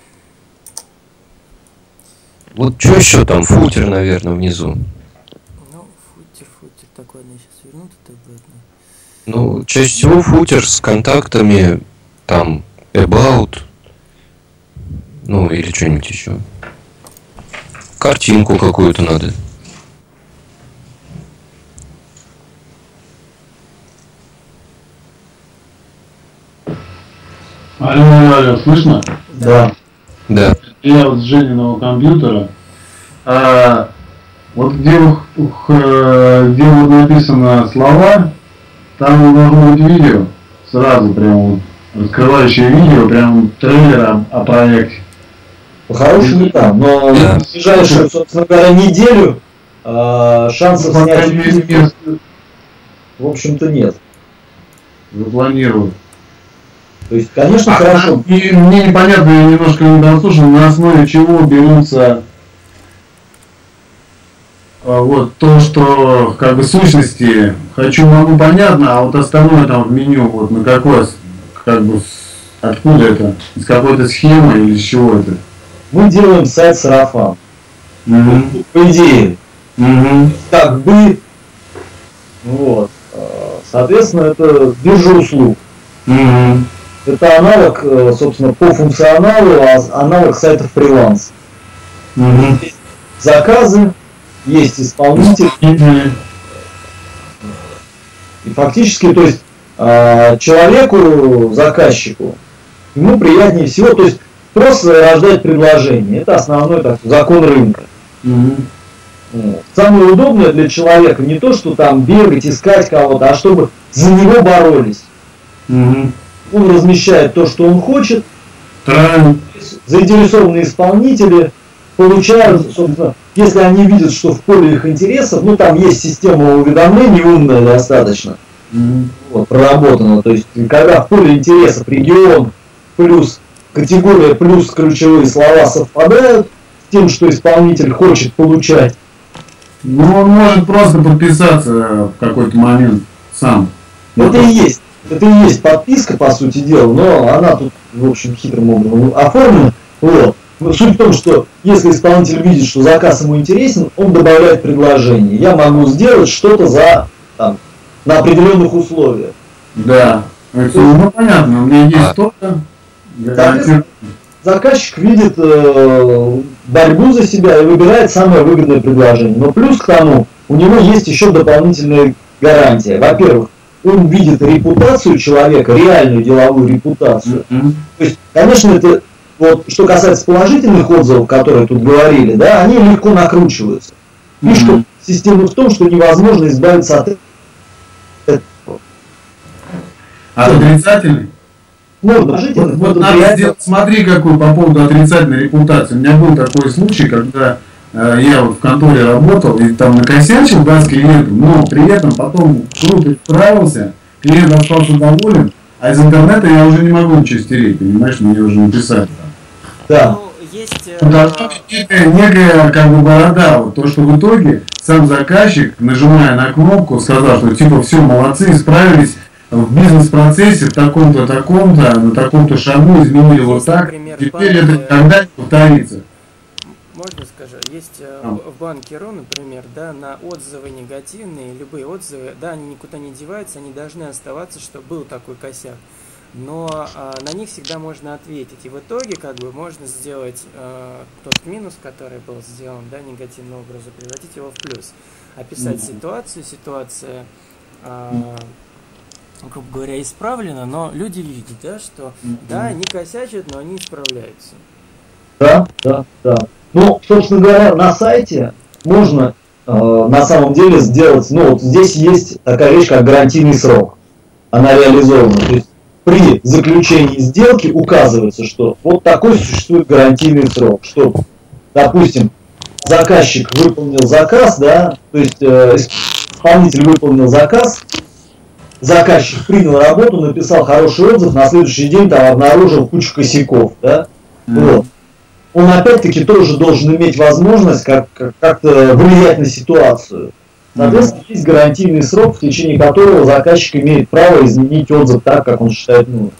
Вот что еще там? Футер, наверное, внизу. ну, футер, футер, так, ладно, я сейчас верну тут обратно. Ну, чаще всего футер с контактами, там, about, ну, или что-нибудь еще. Картинку какую-то надо. Алло, алло, алло, слышно? Да. Да. Я вот с Жениного компьютера. А, вот где, э, где вот написано слова, там должно быть видео. Сразу прям вот раскрывающее видео, прям трейлер о, о проекте. По-хорошему там, но Да. в ближайшую, собственно говоря, неделю э, шансов Ну, снять весь видео, мир в общем-то, нет. запланирую. То есть, конечно, хорошо. И мне непонятно, я немножко не дослушал, на основе чего берутся а, вот то, что как бы сущности хочу, могу, понятно, а вот остальное там в меню, вот на какое, как бы, откуда это, из какой-то схемы или из чего это? Мы делаем сайт Сарафан. Угу. По идее, Угу. как бы, вот, э, соответственно, это биржа услуг. Угу. Это аналог, э, собственно, по функционалу, а аналог сайтов фриланс. Угу. Есть заказы, есть исполнитель, и фактически, то есть, э, человеку, заказчику, ему приятнее всего, то есть, просто рождать предложение. Это основной так, закон рынка. Угу. Вот. Самое удобное для человека не то, что там бегать, искать кого-то, а чтобы за него боролись. Угу. Он размещает то, что он хочет, Правильно. заинтересованные исполнители получают, собственно, если они видят, что в поле их интересов, ну там есть система уведомлений умная достаточно, Угу. вот, проработана. То есть, когда в поле интересов регион плюс категория плюс ключевые слова совпадают с тем, что исполнитель хочет получать. Ну, он может просто подписаться в какой-то момент сам. Это и есть. Это и есть подписка, по сути дела, но она тут, в общем, хитрым образом оформлена. Вот. Но суть в том, что если исполнитель видит, что заказ ему интересен, он добавляет предложение. Я могу сделать что-то за там, на определенных условиях. Да. Это, ну, понятно, у меня есть А. что-то. Соответственно, заказчик видит э, борьбу за себя и выбирает самое выгодное предложение. Но плюс к тому, у него есть еще дополнительная гарантия. Во-первых, он видит репутацию человека, реальную деловую репутацию. Мгм. То есть, конечно, это вот что касается положительных отзывов, которые тут говорили, да, они легко накручиваются. Фишка Мгм. системы в том, что невозможно избавиться от этого. А отрицательный? Можно положительных, Вот, вот но надо приятно. сделать, смотри, какой по поводу отрицательной репутации. У меня был такой случай, когда э, я вот в конторе работал и там накосячил, да, с клиентом, но при этом потом круто справился, клиент остался доволен, а из интернета я уже не могу ничего стереть, понимаешь, мне уже написали. Да. Ну, есть... э, Должна быть некая, некая как бы борода, вот то, что в итоге сам заказчик, нажимая на кнопку, сказал, что типа все, молодцы, справились в бизнес-процессе, в таком-то, таком-то, на таком-то шагу изменили вот Есть, так, например, теперь это банки- никогда не повторится. Можно скажу, есть э, А. в в банке РУ, например, да, на отзывы негативные, любые отзывы, да, они никуда не деваются, они должны оставаться, что был такой косяк. Но а, на них всегда можно ответить. И в итоге, как бы, можно сделать э, тот минус, который был сделан, да, негативным образом, превратить его в плюс. Описать Мгм. ситуацию, ситуация, а, грубо говоря, исправлена, но люди видят, да, что, да, они косячат, но они исправляются. Да, да, да. Ну, собственно говоря, на сайте можно э, на самом деле сделать, ну вот здесь есть такая вещь, как гарантийный срок. Она реализована. То есть при заключении сделки указывается, что вот такой существует гарантийный срок. Что, допустим, заказчик выполнил заказ, да, то есть э, исполнитель выполнил заказ, заказчик принял работу, написал хороший отзыв, на следующий день там обнаружил кучу косяков, да, вот. Он опять-таки тоже должен иметь возможность как- как- как-то влиять на ситуацию. Соответственно, есть гарантийный срок, в течение которого заказчик имеет право изменить отзыв так, как он считает нужным.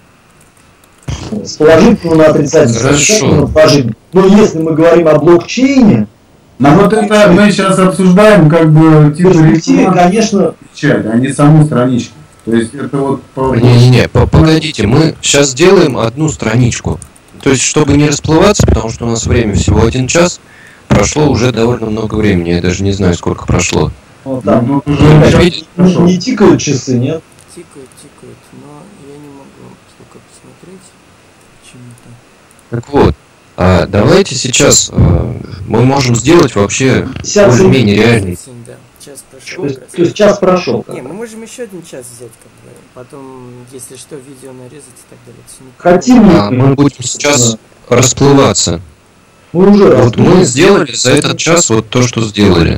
С положительного на отрицательный, с отрицательного на положительный. Но если мы говорим о блокчейне, Ну вот это мы сейчас обсуждаем как бы в типа перспективе, рекламу, конечно, печать, а не саму страничку. То есть это вот по... Не-не-не, по- погодите, мы сейчас сделаем одну страничку. То есть, чтобы не расплываться, потому что у нас время всего один час, прошло уже довольно много времени, я даже не знаю, сколько прошло. вот там Ну, уже Ну, час видите, не, прошел. не тикают часы, нет? Тикают, тикают, но я не могу столько посмотреть. почему-то. Так вот, а давайте сейчас а, мы можем сделать вообще Сейчас более-менее реальный. Семь, да. Час То прошел. есть, то есть час прошел. Не, мы можем еще один час взять, как бы. Потом, если что, видео нарезать и так далее. Это всё не Хотим ли? А мы будем сейчас расплываться. Мы уже Вот мы сделали за этот час вот то, что сделали.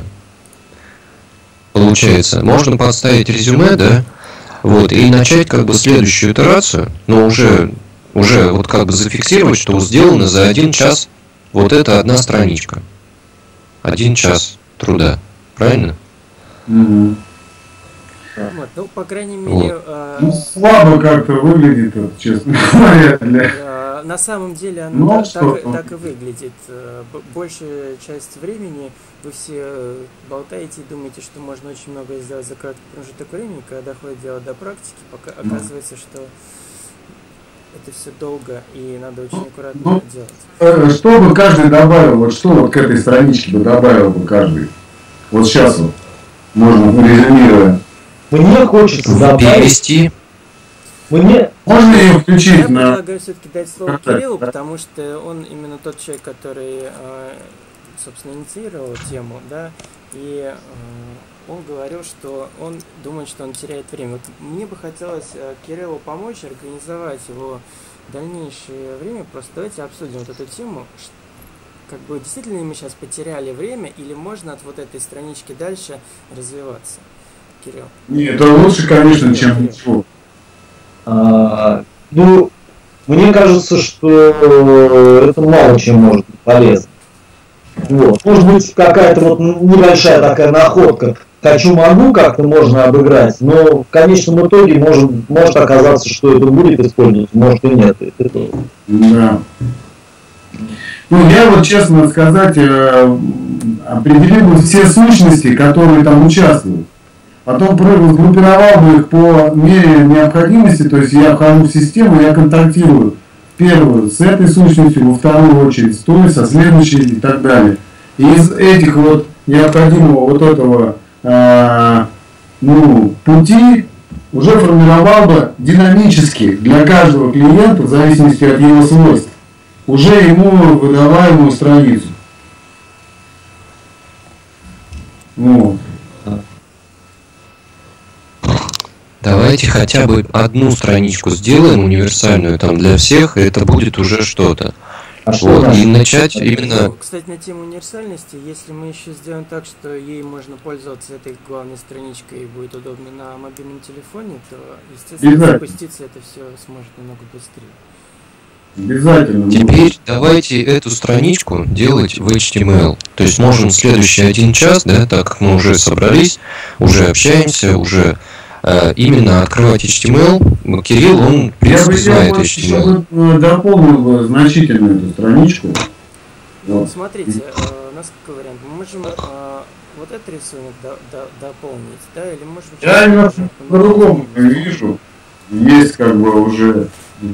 Получается, можно поставить резюме, да? Вот, и начать как бы следующую итерацию, но уже, уже вот как бы зафиксировать, что сделано за один час. Вот это одна страничка. Один час труда. Правильно? Мгм. Вот, ну, по крайней мере, э, Ну, слабо как-то выглядит, вот, честно говоря, для... э, на самом деле Ну, оно так, что так, там? так и выглядит. Э, б- Большая часть времени вы все э, болтаете и думаете, что можно очень много сделать за краткий промежуток времени, когда доходит дело до практики, пока оказывается, что это все долго и надо очень аккуратно ну, делать. Э, Что бы каждый добавил, вот что вот к этой страничке бы добавил бы каждый? Вот сейчас вот, можно резюмируя. Мне хочется добавить. Перевести. Мне Можно ее Я включить на... предлагаю все-таки дать слово Кириллу, потому что он именно тот человек, который, э, собственно, инициировал тему, да, и э, он говорил, что он думает, что он теряет время. Вот мне бы хотелось э, Кириллу помочь организовать его дальнейшее время. Просто давайте обсудим вот эту тему. Ш- Как бы действительно мы сейчас потеряли время, или можно от вот этой странички дальше развиваться? Кирилл. Нет, это лучше, конечно, чем ничего. А, ну, мне кажется, что это мало чем может быть полезно. Вот. Может быть, какая-то вот небольшая такая находка. Хочу-могу как-то можно обыграть, но в конечном итоге может, может оказаться, что это будет использоваться, может и нет. Это... Да. Ну, я вот, честно сказать, э, определил бы все сущности, которые там участвуют. Потом группировал бы их по мере необходимости, то есть я вхожу в систему, я контактирую в первую с этой сущностью, во вторую очередь с той, со следующей и так далее. И из этих вот необходимого вот этого э, ну, пути уже формировал бы динамически для каждого клиента, в зависимости от его свойств, уже ему выдаваемую страницу. Вот. Давайте хотя бы одну страничку сделаем универсальную там для всех, и это будет уже что-то. А что Вот, значит? и начать именно... Ну, кстати, на тему универсальности, если мы еще сделаем так, что ей можно пользоваться этой главной страничкой и будет удобно на мобильном телефоне, то, естественно, Обязательно. запуститься это все сможет намного быстрее. Обязательно. Теперь давайте эту страничку делать в эйч ти эм эл. То есть можем следующий один час, да, так как мы уже собрались, уже общаемся, уже э, именно открывать эйч ти эм эл. Кирилл, он, в Я бы, принципе, я знает бы эйч ти эм эл. еще бы дополнил бы значительно эту страничку. Вот. Смотрите, э, у нас какой вариант? Мы можем э, вот этот рисунок до- до- дополнить, да, или можем... Я немножко по-другому вижу. Есть как бы уже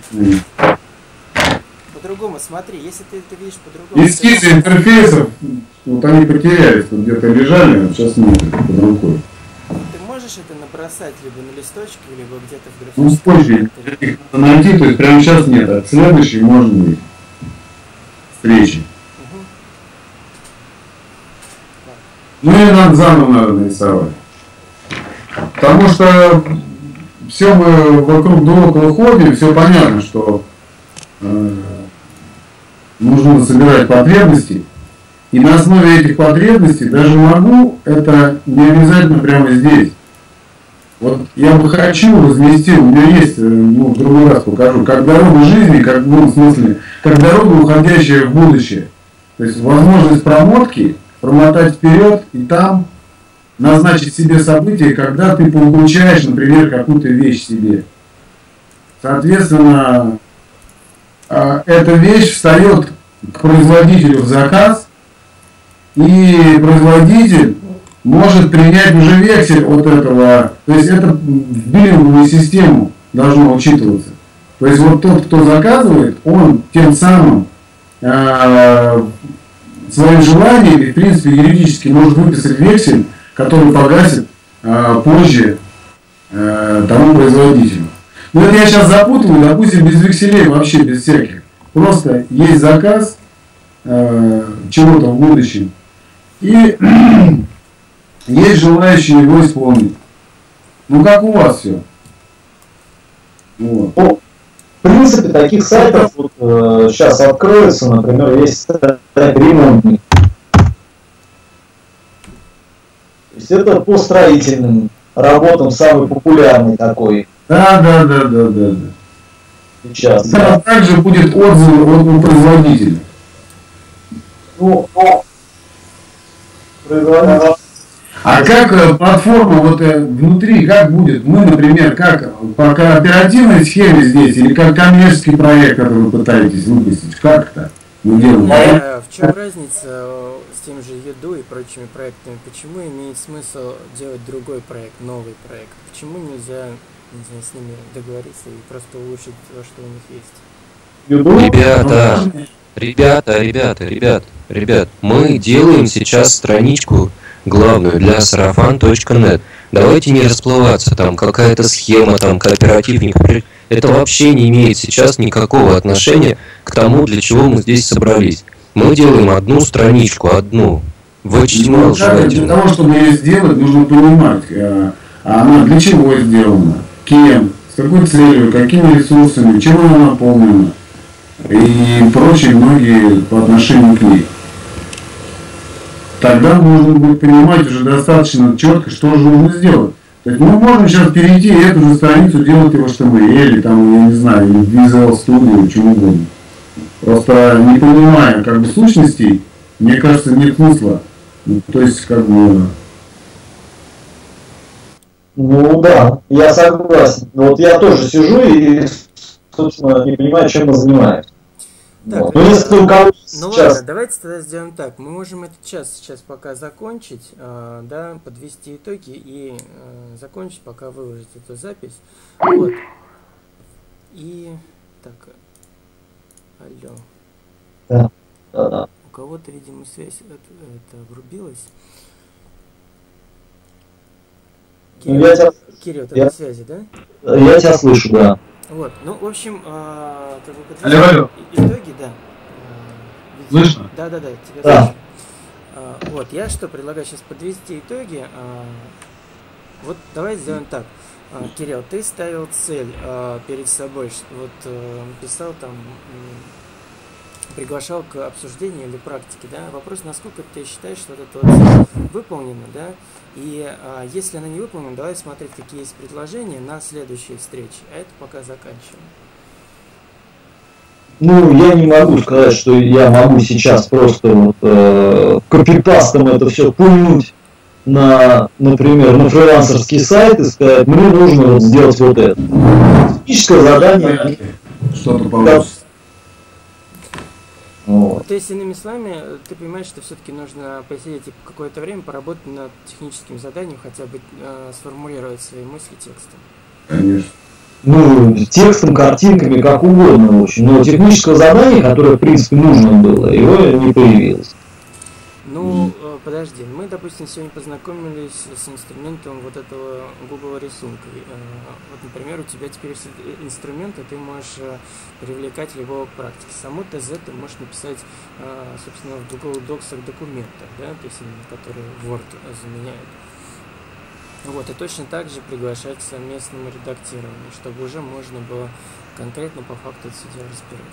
По-другому, смотри, если ты это видишь по-другому... эскизы ты- интерфейсов, вот они потерялись, вот где-то лежали, а сейчас нет под рукой. Ты можешь это набросать либо на листочке, либо где-то в Ну, графическом позже редакторе? их надо найти, то есть прямо сейчас нет, а следующий может быть встречи. Мгм. Ну и надо заново надо нарисовать. Потому что все мы вокруг да около ходим, все понятно, что э, нужно собирать потребности. И на основе этих потребностей даже могу, это не обязательно прямо здесь. Вот я бы хочу разместил, у меня есть, э, ну, в другой раз покажу, как дорога жизни, как, ну, в смысле, как дорога, уходящая в будущее. То есть возможность промотки, промотать вперед и там назначить себе событие, когда ты получаешь, например, какую-то вещь себе. Соответственно, э, эта вещь встает к производителю в заказ, и производитель может принять уже вексель от этого, то есть это в биллинговую систему должно учитываться. То есть вот тот, кто заказывает, он тем самым э, своим желанием, и в принципе юридически может выписать вексель, который погасит э, позже э, тому производителю. Ну это я сейчас запутываю, допустим, без векселей, вообще без всяких. Просто есть заказ э, чего-то в будущем. И есть желающие его исполнить. Ну как у вас все? Вот. Ну, в принципе, таких сайтов вот, э, сейчас откроется, например, есть сайт ремонтный. То есть это по строительным работам самый популярный такой. Да, да, да, да, да. Сейчас. Да, также будет отзыв от у производителя. Ну, ну, производитель. А как э, платформа вот э, внутри, как будет? Мы, например, как по кооперативной схеме здесь, или как коммерческий проект, который вы пытаетесь выпустить, как это мы делаем? А в чем разница э, с тем же еду и прочими проектами? Почему имеет смысл делать другой проект, новый проект? Почему нельзя, не знаю, с ними договориться и просто улучшить то, что у них есть? Ребята, ребята, ребята, ребят, ребят, мы делаем сейчас страничку главную для сарафан точка нет. Давайте не расплываться, там какая-то схема, там кооператив, не кооператив. Это вообще не имеет сейчас никакого отношения к тому, для чего мы здесь собрались. Мы делаем одну страничку, одну. В эйч ти эм эл Ну, как, для желательно. того, чтобы ее сделать, нужно понимать, э, она для чего сделана, кем, с какой целью, какими ресурсами, чем она наполнена и прочие многие по отношению к ней. Тогда можно будет понимать уже достаточно четко, что же нужно сделать. То есть мы можем сейчас перейти и эту же страницу делать в эйч ти эм эл, или там, я не знаю, или в Visual Studio, чему угодно. Просто не понимая как бы сущностей, мне кажется, нет смысла. Ну, то есть как бы... Ну да, я согласен. Вот я тоже сижу и, собственно, не понимаю, чем мы занимаемся. Так, Вот. Но если у кого Ну сейчас... ладно, давайте тогда сделаем так. Мы можем этот час сейчас пока закончить, э, да, подвести итоги и э, закончить, пока выложить эту запись. Вот. И так. Алло. Да, да, да. У кого-то, видимо, связь это, это врубилась. Ну, Кирилл, я тебя, Кирилл, ты я- на связи, да? я тебя слышу, да. Вот, ну, в общем, э, как бы Алло, алло. и- итоги, да. Э, видимо- Слышно? Да, да, да, тебя Да. слышу. А, вот, я что предлагаю сейчас подвести итоги. А, вот давай сделаем так. А, Кирилл, ты ставил цель а, перед собой, ш- вот э, писал там, м, приглашал к обсуждению или практике, да? Вопрос, насколько ты считаешь, что вот эта вот цель выполнена, да? И а, если она не выполнена, давай смотреть, какие есть предложения на следующие встречи. А это пока заканчиваем. Ну, я не могу сказать, что я могу сейчас просто вот, э, копипастом это все пульнуть на, например, на фрилансерский сайт и сказать, мне нужно вот сделать вот это. Техническое задание. Что-то получится. Вот. То есть, иными словами, ты понимаешь, что все-таки нужно посидеть и какое-то время поработать над техническим заданием, хотя бы э, сформулировать свои мысли текстом. Конечно. Ну, текстом, картинками, как угодно, в общем. Но технического задания, которое, в принципе, нужно было, его не появилось. Ну, э, подожди, мы, допустим, сегодня познакомились с инструментом вот этого Google рисунка. Э, вот, например, у тебя теперь есть инструменты, ты можешь э, привлекать любого практика. Само ТЗ ты можешь написать, э, собственно, в Google Docs документах, да, то есть, именно, которые Word заменяют. Вот, и точно так же приглашать к совместному редактированию, чтобы уже можно было конкретно по факту это все дело разбирать.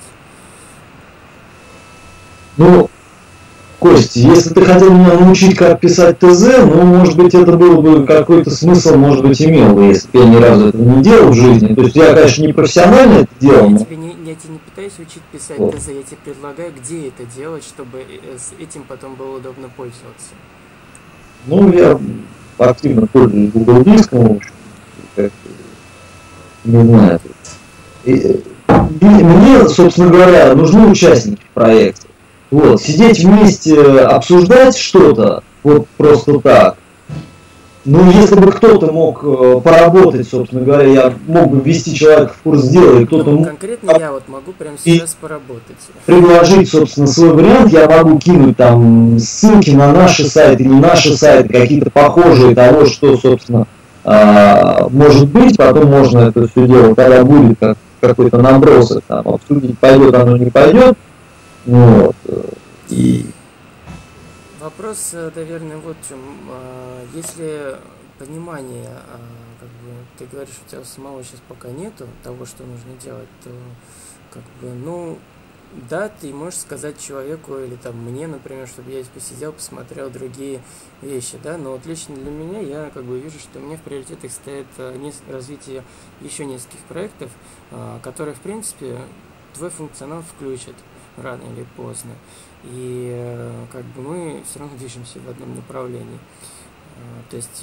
Ну, Костя, если ты хотел меня научить, как писать ТЗ, ну, может быть, это было бы какой-то смысл, может быть, имел бы, если бы я ни разу этого не делал в жизни. То есть я, конечно, не профессионально это делал, Я но... тебе не, я тебе не пытаюсь учить писать Вот. ТЗ, я тебе предлагаю, где это делать, чтобы э, с этим потом было удобно пользоваться. Ну, я активно пользуюсь Google Диском, в общем, как, не знаю. И, и мне, собственно говоря, нужны участники в проекте. Вот, сидеть вместе, обсуждать что-то, вот просто так. Ну, если бы кто-то мог э, поработать, собственно говоря, я мог бы ввести человека в курс дела, и кто-то Ну, мог конкретно я вот могу прямо сейчас поработать. предложить, собственно, свой вариант, я могу кинуть там ссылки на наши сайты, не наши сайты, какие-то похожие того, что, собственно, а, может быть, потом можно это все дело, когда будет как, какой-то набросок, там, обсудить, пойдет оно, не пойдет. Вот. И... Вопрос, наверное, вот в чем. Если понимание, как бы, ты говоришь, у тебя самого сейчас пока нету того, что нужно делать, то, как бы, ну, да, ты можешь сказать человеку или там мне, например, чтобы я посидел, посмотрел другие вещи, да, но вот лично для меня я как бы вижу, что у меня в приоритетах стоит развитие еще нескольких проектов, которые, в принципе, твой функционал включат рано или поздно. И как бы мы все равно движемся в одном направлении. То есть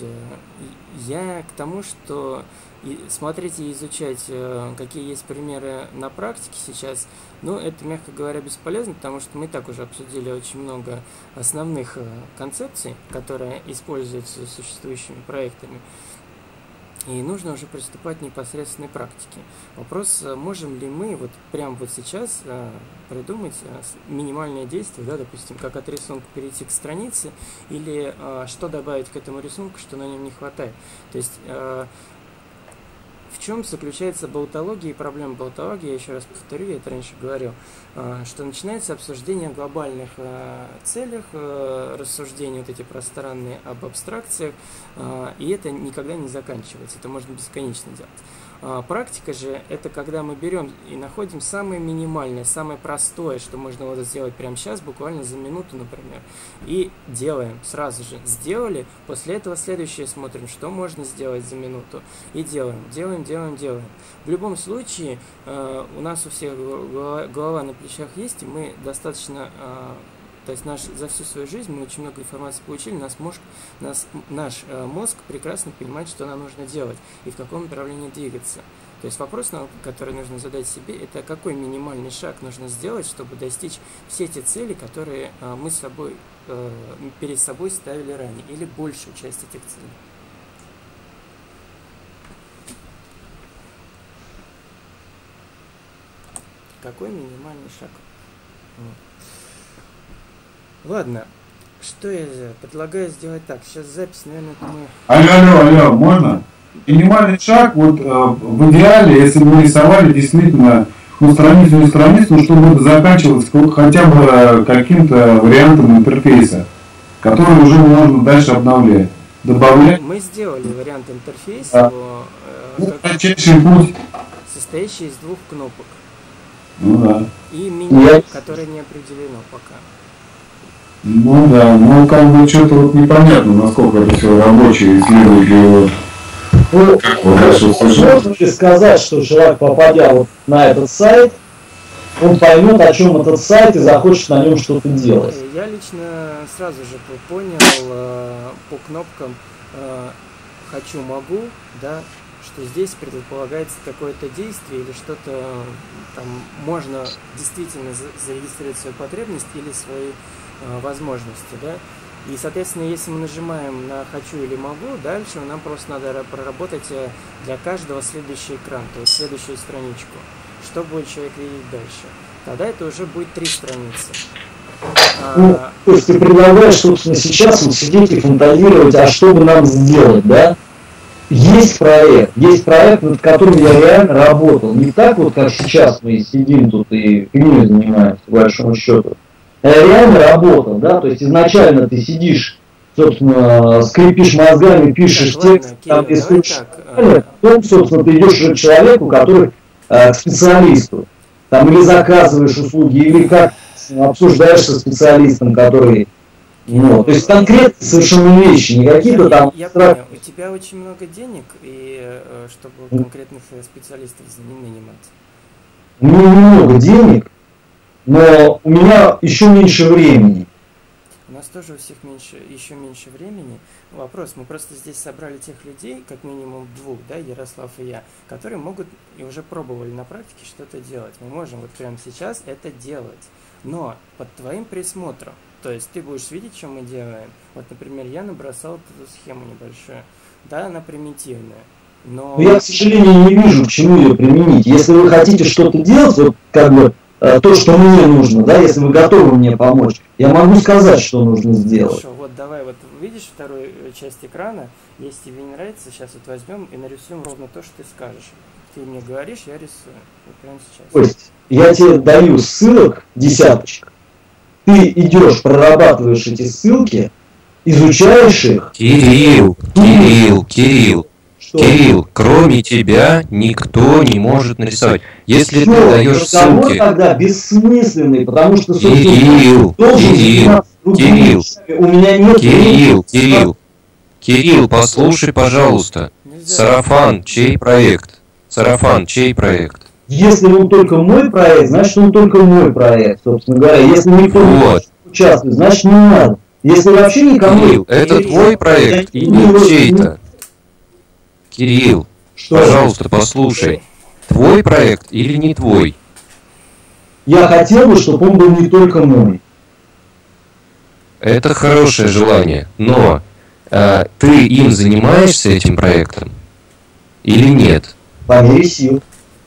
я к тому, что смотреть и изучать, какие есть примеры на практике сейчас, ну, это, мягко говоря, бесполезно, потому что мы и так уже обсудили очень много основных концепций, которые используются существующими проектами. И нужно уже приступать к непосредственной практике. Вопрос, можем ли мы вот прямо вот сейчас э, придумать э, минимальное действие, да, допустим, как от рисунка перейти к странице, или э, что добавить к этому рисунку, что на нем не хватает. То есть э, в чем заключается болтология и проблема болтологии, я еще раз повторю, я это раньше говорил, э, что начинается обсуждение о глобальных э, целях, э, рассуждения вот эти пространные об абстракциях, э, и это никогда не заканчивается, это можно бесконечно делать. А практика же это когда мы берем и находим самое минимальное, самое простое, что можно вот сделать прямо сейчас, буквально за минуту, например, и делаем сразу же. Сделали, после этого следующее смотрим, что можно сделать за минуту, и делаем, делаем, делаем, делаем. В любом случае, э, у нас у всех голова, голова на плечах есть, и мы достаточно... Э, То есть наш, за всю свою жизнь мы очень много информации получили, наш мозг, нас, наш э, мозг прекрасно понимает, что нам нужно делать и в каком направлении двигаться. То есть вопрос, который нужно задать себе, это какой минимальный шаг нужно сделать, чтобы достичь все те цели, которые э, мы с собой, э, перед собой ставили ранее, или большую часть этих целей. Какой минимальный шаг? Ладно, что я предлагаю сделать так. Сейчас запись, наверное, мы... Алло, алло, алло, можно? Минимальный шаг, вот э, в идеале, если бы мы рисовали действительно, ну, страницу не страницу, ну, чтобы это заканчивалось хотя бы каким-то вариантом интерфейса, который уже можно дальше обновлять, добавлять. Мы сделали вариант интерфейса, Да. его, э, Ну, кратчайший путь. состоящий из двух кнопок. Ну да. И меню, Я- которое не определено пока. Ну да, ну как бы что-то вот непонятно, насколько это все рабочее, исследовать его. Ну, Вот дальше услышим. можно ли сказать, что человек, попадя вот на этот сайт, он поймет, о чем этот сайт, и захочет на нем что-то делать? Э, Я лично сразу же по- понял э, по кнопкам э, «хочу», «могу», да, что здесь предполагается какое-то действие или что-то, э, там можно действительно за- зарегистрировать свою потребность или свои э, возможности, да. И, соответственно, если мы нажимаем на «хочу» или «могу», дальше нам просто надо ра- проработать э, для каждого следующий экран, то есть следующую страничку. Что будет человек видеть дальше? Тогда это уже будет три страницы. Ну, А, то есть ты предлагаешь, собственно, сейчас вот сидеть и фантазировать, а что бы нам сделать, да? Есть проект, есть проект, над которым я реально работал. Не так вот, как сейчас мы сидим тут и фигней занимаемся, по большому счету. А я реально работал, да? То есть изначально ты сидишь, собственно, скрипишь мозгами, пишешь Так, ладно, текст, там, Кирилл, и давай слушаешь. так, э, Потом, собственно, ты идешь уже к человеку, который э, к специалисту. Там или заказываешь услуги, или как обсуждаешь со специалистом, который... Ну, то есть конкретно совершенно вещи, не какие-то там... Я понял, у тебя очень много денег, и э, чтобы конкретных э, специалистов за ним нанимать. У меня немного денег, но у меня еще меньше времени. У нас тоже у всех меньше, еще меньше времени. Вопрос, мы просто здесь собрали тех людей, как минимум двух, да, Ярослав и я, которые могут и уже пробовали на практике что-то делать. Мы можем вот прямо сейчас это делать, но под твоим присмотром. То есть ты будешь видеть, что мы делаем. Вот, например, я набросал эту схему небольшую. Да, она примитивная, но... Но я, к сожалению, не вижу, к чему ее применить. Если вы хотите что-то делать, вот как бы э, то, что мне нужно, да, если вы готовы мне помочь, я могу сказать, что нужно сделать. Хорошо, вот давай, вот видишь вторую часть экрана, если тебе не нравится, сейчас вот возьмем и нарисуем ровно то, что ты скажешь. Ты мне говоришь, я рисую. Вот прямо сейчас. То есть я тебе даю ссылок, десяточек, ты идешь, прорабатываешь эти ссылки, изучаешь их. Кирилл, Кирилл, Кирилл, Что? Кирилл, кроме тебя никто не может нарисовать. Если Всё, ты даешь разговор ссылки... тогда бессмысленный, потому что, собственно, Кирилл, должен Кирилл, заниматься другими Кирилл, вещами. У меня нет... Кирилл, Кирилл, Кирилл, послушай, пожалуйста. Нельзя. Сарафан, чей проект? Сарафан, чей проект? Если он только мой проект, значит он только мой проект, собственно говоря. Если никто не Вот. хочет участвовать, значит не надо. Если вообще никому... Кирилл, это Кирилл, твой проект я или не могу- чей-то? Кирилл, Что? пожалуйста, послушай. Твой проект или не твой? Я хотел бы, чтобы он был не только мой. Это хорошее желание, но а, ты им занимаешься, этим проектом, или нет? По мере сил.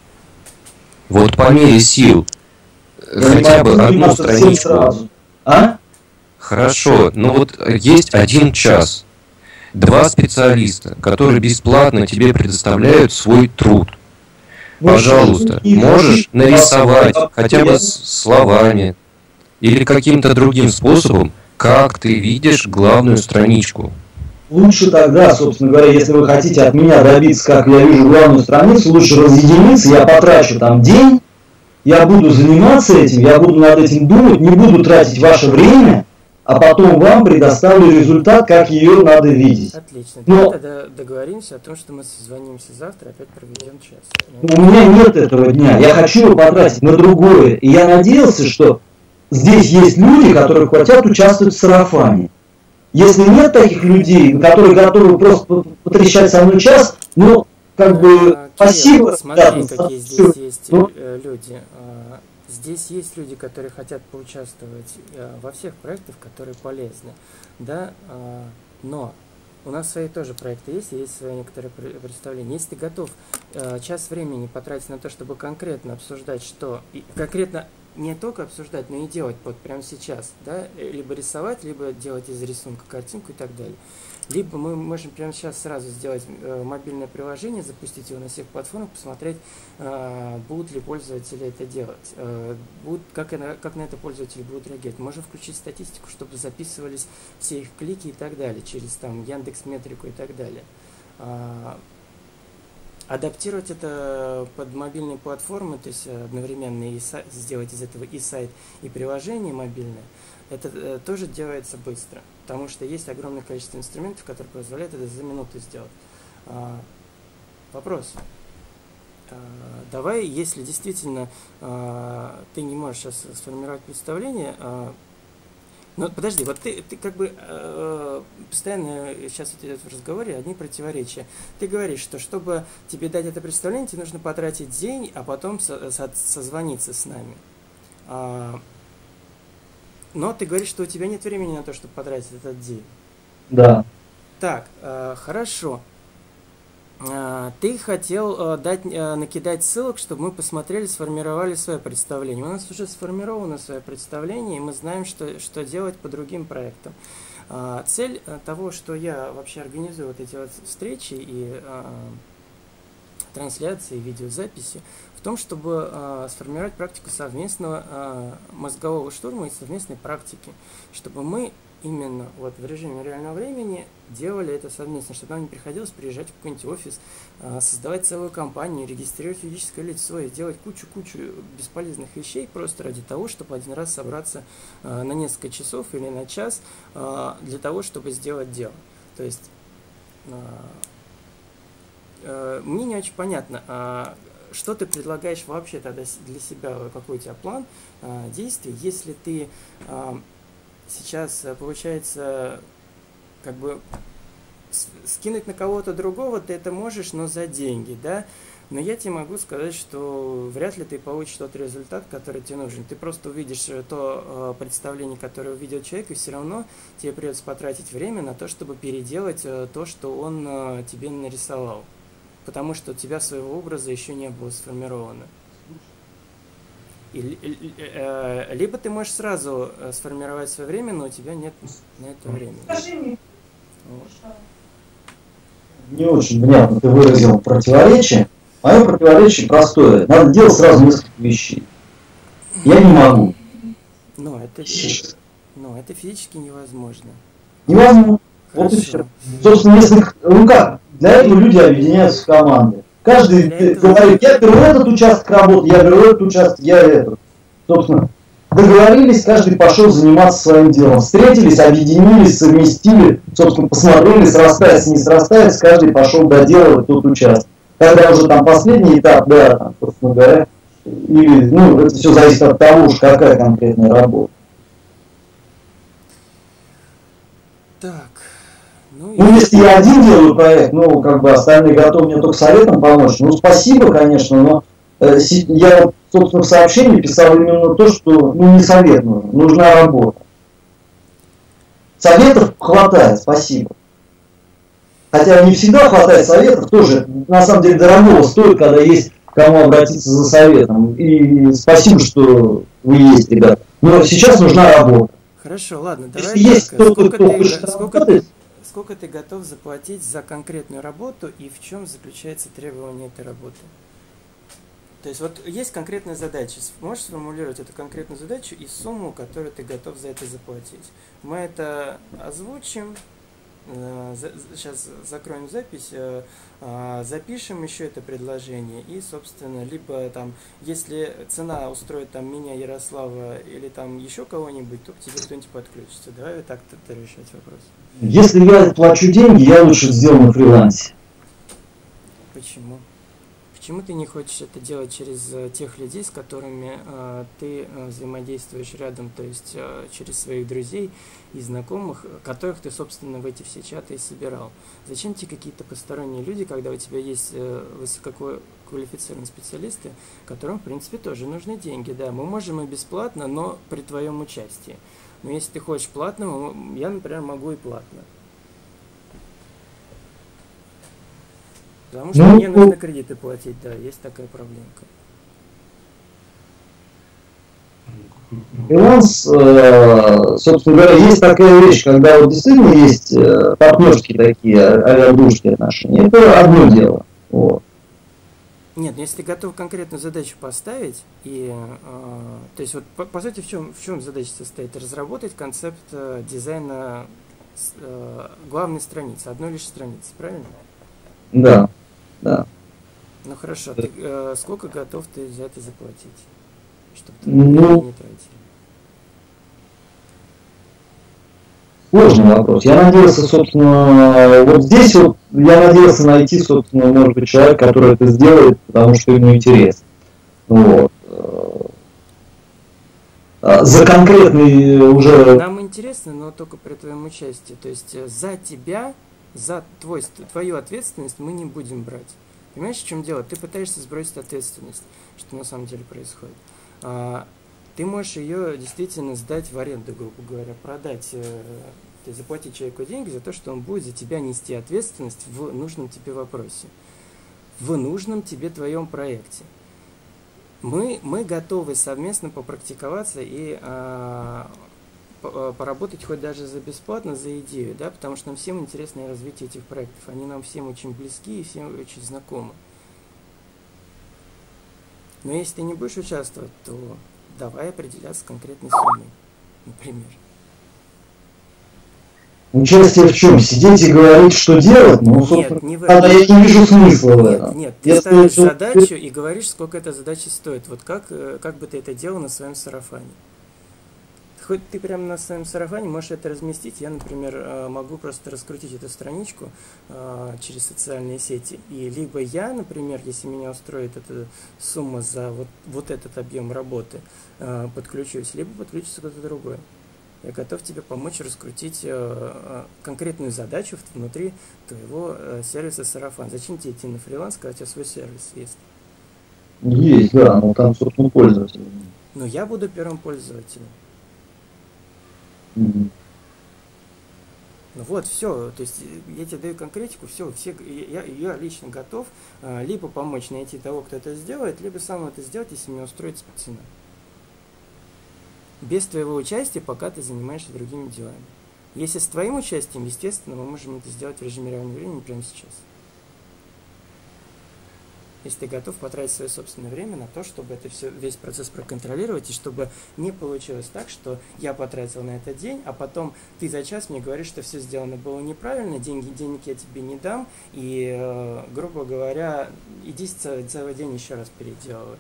Вот по мере сил, Я не хотя могу бы одну заниматься всем страничку. сразу. А? Хорошо, но вот есть один час, два специалиста, которые бесплатно тебе предоставляют свой труд. Ну, Пожалуйста, и- можешь и- нарисовать я- хотя бы с словами или каким-то другим способом, как ты видишь главную страничку. Лучше тогда, собственно говоря, если вы хотите от меня добиться, как я вижу главную страницу, лучше разъединиться, я потрачу там день, я буду заниматься этим, я буду над этим думать, не буду тратить ваше время, а потом вам предоставлю результат, как ее надо видеть. Отлично. Но- Давай тогда договоримся о том, что мы созвонимся завтра, опять проведем час. Ну, У меня нет этого дня, я хочу его потратить на другое. И я надеялся, что здесь есть люди, которые хотят участвовать в сарафане. Если нет таких людей, которые готовы просто потрещать со мной час, ну, как бы, А, Кирилл, спасибо. смотри, ребята, за какие всё. здесь есть Ну. э, люди. А, Здесь есть люди, которые хотят поучаствовать э, во всех проектах, которые полезны. Да, а, но у нас свои тоже проекты есть, и есть свои некоторые пр- представления. Если ты готов э, час времени потратить на то, чтобы конкретно обсуждать, что... И конкретно не только обсуждать, но и делать вот прямо сейчас, да, э, либо рисовать, либо делать из рисунка картинку и так далее. Либо мы можем прямо сейчас сразу сделать э, мобильное приложение, запустить его на всех платформах, посмотреть, э, будут ли пользователи это делать, э, будут, как, на, как на это пользователи будут реагировать. Можем включить статистику, чтобы записывались все их клики и так далее, через там Яндекс.Метрику и так далее. А, адаптировать это под мобильные платформы, то есть одновременно и сайт, сделать из этого и сайт, и приложение мобильное, это э, тоже делается быстро, потому что есть огромное количество инструментов, которые позволяют это за минуту сделать. А, вопрос. А, давай, если действительно а, ты не можешь сейчас сформировать представление, а, ну подожди, вот ты, ты как бы э, постоянно сейчас вот идет в разговоре одни противоречия. Ты говоришь, что чтобы тебе дать это представление, тебе нужно потратить день, а потом со, со, созвониться с нами. А, но ты говоришь, что у тебя нет времени на то, чтобы потратить этот день. Да. Так, э, хорошо. Э, ты хотел э, дать, э, накидать ссылок, чтобы мы посмотрели, сформировали свое представление. У нас уже сформировано свое представление, и мы знаем, что, что делать по другим проектам. Э, цель э, того, что я вообще организую вот эти вот встречи и э, трансляции, видеозаписи, в том, чтобы э, сформировать практику совместного э, мозгового штурма и совместной практики, чтобы мы именно вот в режиме реального времени делали это совместно, чтобы нам не приходилось приезжать в какой-нибудь офис, э, создавать целую компанию, регистрировать физическое лицо и делать кучу-кучу бесполезных вещей просто ради того, чтобы один раз собраться э, на несколько часов или на час э, для того, чтобы сделать дело. То есть э, э, мне не очень понятно, э, что ты предлагаешь вообще тогда для себя, какой у тебя план э, действий, если ты э, сейчас, получается, как бы скинуть на кого-то другого ты это можешь, но за деньги, да? Но я тебе могу сказать, что вряд ли ты получишь тот результат, который тебе нужен. Ты просто увидишь то э, представление, которое увидел человек, и все равно тебе придется потратить время на то, чтобы переделать э, то, что он э, тебе нарисовал. Потому что у тебя своего образа еще не было сформировано. И, э, либо ты можешь сразу сформировать свое время, но у тебя нет на это времени. Вот. Не очень внятно ты выразил противоречие. Мое противоречие простое. Надо делать сразу несколько вещей. Я не могу. Но это, но это физически невозможно. Невозможно. Вот и все. Собственно, если, ну как, для этого люди объединяются в команды. Каждый этого... говорит, я беру этот участок работы, я беру этот участок, я этот. Собственно, договорились, каждый пошел заниматься своим делом. Встретились, объединились, совместили, собственно, посмотрели, срастается, не срастается, каждый пошел доделывать тот участок. Когда уже там последний этап, да, там, собственно говоря, или, ну, это все зависит от того, уж какая конкретная работа. Так. Ну, ну, если я один делаю проект, ну, как бы остальные готовы мне только советом помочь, ну, спасибо, конечно, но э, я вот, собственно, в сообщении писал именно то, что, ну, не совет нужен, нужна работа. Советов хватает, спасибо. Хотя не всегда хватает советов, тоже, на самом деле, дорогого стоит, когда есть кому обратиться за советом. И спасибо, что вы есть, ребята. Но сейчас нужна работа. Хорошо, ладно, давай. Если есть кто-то, сколько, кто ты, хочет сколько, ты, сколько ты готов заплатить за конкретную работу и в чем заключается требование этой работы? То есть вот есть конкретная задача. Можешь сформулировать эту конкретную задачу и сумму, которую ты готов за это заплатить. Мы это озвучим. Сейчас закроем запись, запишем еще это предложение и, собственно, либо там, если цена устроит там меня, Ярослава или там еще кого-нибудь, то к тебе кто-нибудь подключится. Давай так ты решать вопрос. Если я плачу деньги, я лучше сделаю на фрилансе. Почему? Почему ты не хочешь это делать через тех людей, с которыми э, ты э, взаимодействуешь рядом, то есть э, через своих друзей и знакомых, которых ты, собственно, в эти все чаты и собирал? Зачем тебе какие-то посторонние люди, когда у тебя есть э, высококвалифицированные специалисты, которым, в принципе, тоже нужны деньги? Да, мы можем и бесплатно, но при твоем участии. Но если ты хочешь платно, я, например, могу и платно. Потому что ну, мне нужно кредиты платить, да, есть такая проблемка. Фриланс, э, собственно говоря, есть такая вещь, когда вот действительно есть э, партнерские такие авиадружеские отношения, это одно дело. Вот. Нет, ну если ты готов конкретную задачу поставить, и, э, то есть вот по, по сути в чем, в чем задача состоит? Разработать концепт э, дизайна э, главной страницы, одной лишь страницы, правильно? Да, да. Ну хорошо, ты, э, сколько готов ты за это заплатить, чтобы ты ну, не тратил? Сложный вопрос. Я надеялся, собственно, вот здесь вот я надеялся найти, собственно, может быть, человека, который это сделает, потому что ему интересно. Вот. За конкретный уже... Нам интересно, но только при твоем участии. То есть за тебя, за твой, твою ответственность мы не будем брать. Понимаешь, в чем дело? Ты пытаешься сбросить ответственность, что на самом деле происходит. Ты можешь ее действительно сдать в аренду, грубо говоря, продать, э, то есть заплатить человеку деньги за то, что он будет за тебя нести ответственность в нужном тебе вопросе, в нужном тебе твоем проекте. Мы, мы готовы совместно попрактиковаться и э, поработать хоть даже за бесплатно, за идею, да, потому что нам всем интересно развитие этих проектов, они нам всем очень близки и всем очень знакомы. Но если ты не будешь участвовать, то давай определяться конкретной суммой, например. Участие в чем? Сидеть и говорить, что делать? Ну, нет, не в этом. Я не вижу смысла в этом. Нет, нет, ты Если ставишь это... задачу и говоришь, сколько эта задача стоит. Вот как, как бы ты это делал на своем сарафане. Хоть ты прямо на своем сарафане можешь это разместить. Я, например, могу просто раскрутить эту страничку через социальные сети. И либо я, например, если меня устроит эта сумма за вот, вот этот объем работы, подключусь, либо подключится кто-то другой. Я готов тебе помочь раскрутить конкретную задачу внутри твоего сервиса сарафан. Зачем тебе идти на фриланс, когда у тебя свой сервис есть? Есть, да, но там, собственно, пользователь. Но я буду первым пользователем. Mm-hmm. Ну вот, все, то есть я тебе даю конкретику, все, все я, я лично готов а, либо помочь найти того, кто это сделает, либо сам это сделать, если меня устроит цена. без твоего участия, пока ты занимаешься другими делами. Если с твоим участием, естественно, мы можем это сделать в режиме реального времени прямо сейчас. Если ты готов потратить свое собственное время на то, чтобы это все, весь процесс проконтролировать, и чтобы не получилось так, что я потратил на это день, а потом ты за час мне говоришь, что все сделано было неправильно, деньги, денег я тебе не дам, и, э, грубо говоря, иди целый, целый день еще раз переделывай.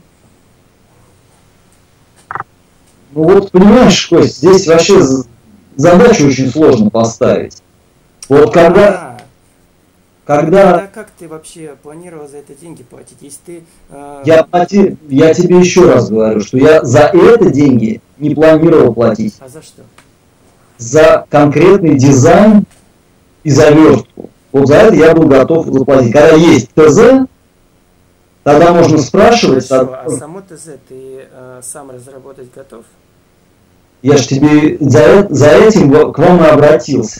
Ну вот, понимаешь, Кость, здесь вообще задачу очень сложно поставить. Вот когда... А, Когда... Тогда как ты вообще планировал за это деньги платить? Если ты... Э... Я, плати... я тебе еще раз говорю, что я за это деньги не планировал платить. А за что? За конкретный дизайн и за верстку. Вот за это я был готов заплатить. Когда есть ТЗ, тогда можно спрашивать... Хорошо, тогда... а само ТЗ ты э, сам разработать готов? Я же тебе за, за этим к вам и обратился.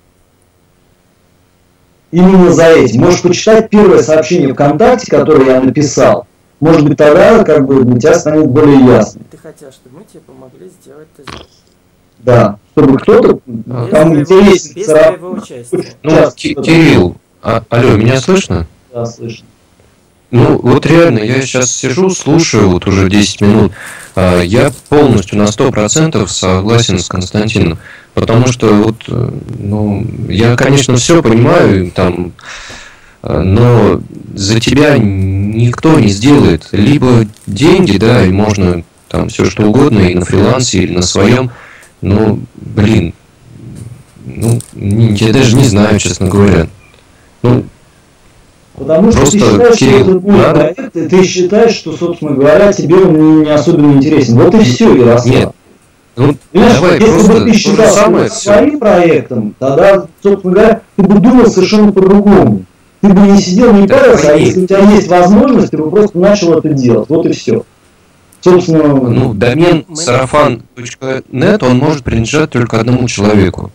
Именно за этим. Можешь почитать первое сообщение ВКонтакте, которое я написал. Может быть, тогда как бы для тебя станет более ясно. Ты хотел, чтобы мы тебе помогли сделать ТЗ? Да. Чтобы кто-то, Без кому интересен... Без твоего участия. Ну, Ки- Кирилл, а, алло, меня слышно? Да, слышно. Ну, вот реально, я сейчас сижу, слушаю, вот уже десять минут, а, я полностью на сто процентов согласен с Константином, потому что вот, ну, я, конечно, все понимаю, там, но за тебя никто не сделает, либо деньги, да, и можно там все что угодно, и на фрилансе, или на своем, но, блин, ну, я даже не знаю, честно говоря, ну, Потому что просто, ты считаешь, Кирилл, что это будет надо... проект, и ты считаешь, что, собственно говоря, тебе он не, не особенно интересен. Вот и все, Ярослав. Нет. Ну, Понимаешь, давай, если просто бы ты считал самое что своим проектом, тогда, собственно говоря, ты бы думал совершенно по-другому. Ты бы не сидел, не Да, парился, а конечно. если у тебя есть возможность, ты бы просто начал это делать. Вот и все. Собственно, Ну, домен Мы- сарафан точка нет, он может принадлежать только одному человеку.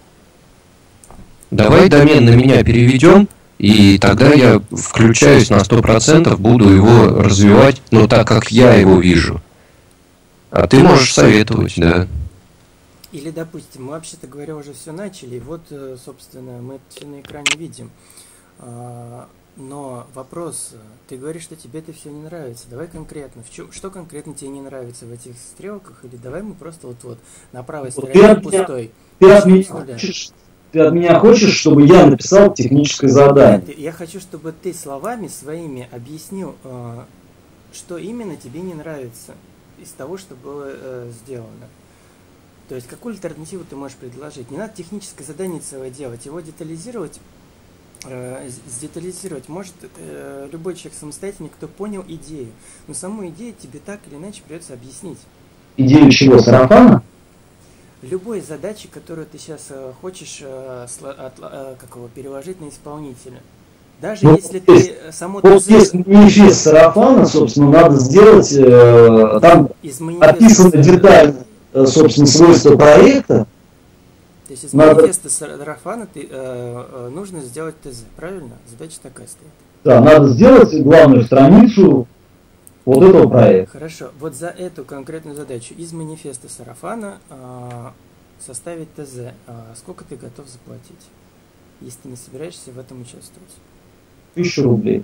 Давай домен на меня переведем, и тогда я включаюсь на сто процентов, буду его развивать, но так, как я его вижу. А ты можешь советовать, да. Или, допустим, мы, вообще-то говоря, уже все начали, и вот, э, собственно, мы это все на экране видим. А, Но вопрос, ты говоришь, что тебе это все не нравится. Давай конкретно, в чё- что конкретно тебе не нравится в этих стрелках? Или давай мы просто вот-вот на правой Вот стороне я- пустой. ты от, меня Начнем с нуля. хочешь, ты от меня хочешь, чтобы я написал техническое задание? Нет, я хочу, чтобы ты словами своими объяснил, э, что именно тебе не нравится из того, что было э, сделано. То есть, какую альтернативу ты можешь предложить? Не надо техническое задание целое делать, его детализировать, э, с- сдетализировать может э, любой человек самостоятельный, кто понял идею. Но саму идею тебе так или иначе придется объяснить. Идею чего? Сарафана? Любой задачи, которую ты сейчас э, хочешь э, сло- отла- э, как его, переложить на исполнителя. Даже Ну, если есть- ты э, само Вот ТЗ есть манифест сарафана, собственно, надо сделать, э, там из манифеста, описаны детально, э, собственно, свойства проекта. то есть из надо- манифеста сарафана ты, э, э, нужно сделать ТЗ, правильно? Задача такая стоит. Да, надо сделать главную страницу вот этого проекта. Хорошо, вот за эту конкретную задачу из манифеста сарафана э, составить ТЗ. Э, сколько ты готов заплатить, если ты не собираешься в этом участвовать? Тысячу рублей.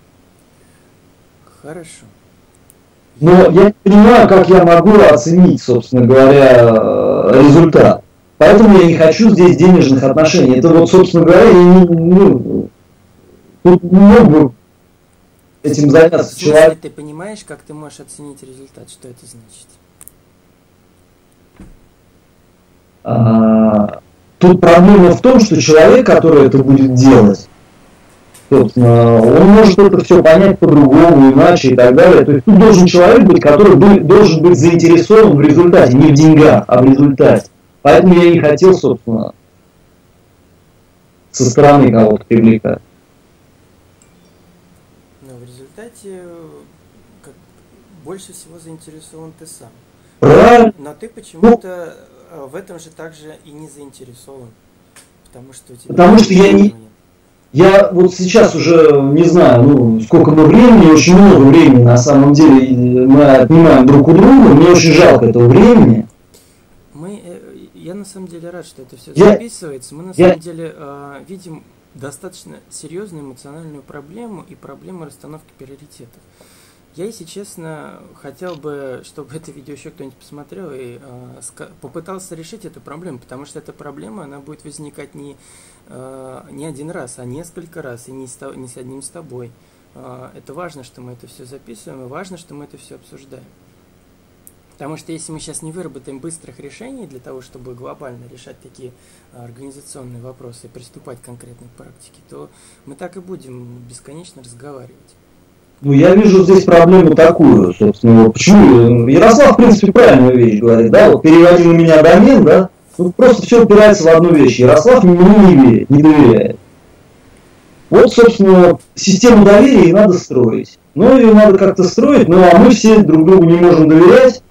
Хорошо. Но я не понимаю, как я могу оценить, собственно говоря, э, результат. Поэтому я не хочу здесь денежных отношений. Это вот, собственно говоря, я не, ну, тут не мог бы этим В заняться смысле, человек. ты понимаешь, как ты можешь оценить результат? Что это значит? А, тут проблема в том, что человек, который это будет делать, собственно, он может это все понять по-другому, иначе и так далее. То есть тут должен человек быть, который бы- должен быть заинтересован в результате, не в деньгах, а в результате. Поэтому я не хотел, собственно, со стороны кого-то привлекать. Но в результате э, как, больше всего заинтересован ты сам. Правильно? Но ты почему-то э, в этом же также и не заинтересован. Потому что у тебя... Потому что я не- нет. Я вот сейчас уже не знаю, ну, сколько мы времени, очень много времени на самом деле мы отнимаем друг у друга, мне очень жалко этого времени. я на самом деле рад, что это все Я- записывается. Мы на я- самом деле э, видим достаточно серьезную эмоциональную проблему и проблему расстановки приоритетов. Я, если честно, хотел бы, чтобы это видео еще кто-нибудь посмотрел и э, ска- попытался решить эту проблему, потому что эта проблема, она будет возникать не, э, не один раз, а несколько раз, и не с, то- не с одним с тобой. Э, это важно, что мы это все записываем, и важно, что мы это все обсуждаем. Потому что если мы сейчас не выработаем быстрых решений для того, чтобы глобально решать такие а, организационные вопросы и приступать к конкретной практике, то мы так и будем бесконечно разговаривать. Ну, я вижу здесь проблему такую, собственно, вот почему, Ярослав, в принципе, правильную вещь говорит, да, вот переводи на меня домен, да, ну, просто все упирается в одну вещь, Ярослав мне не верит, не доверяет. Вот, собственно, систему доверия и надо строить. Ну, ее надо как-то строить, ну, а мы все друг другу не можем доверять,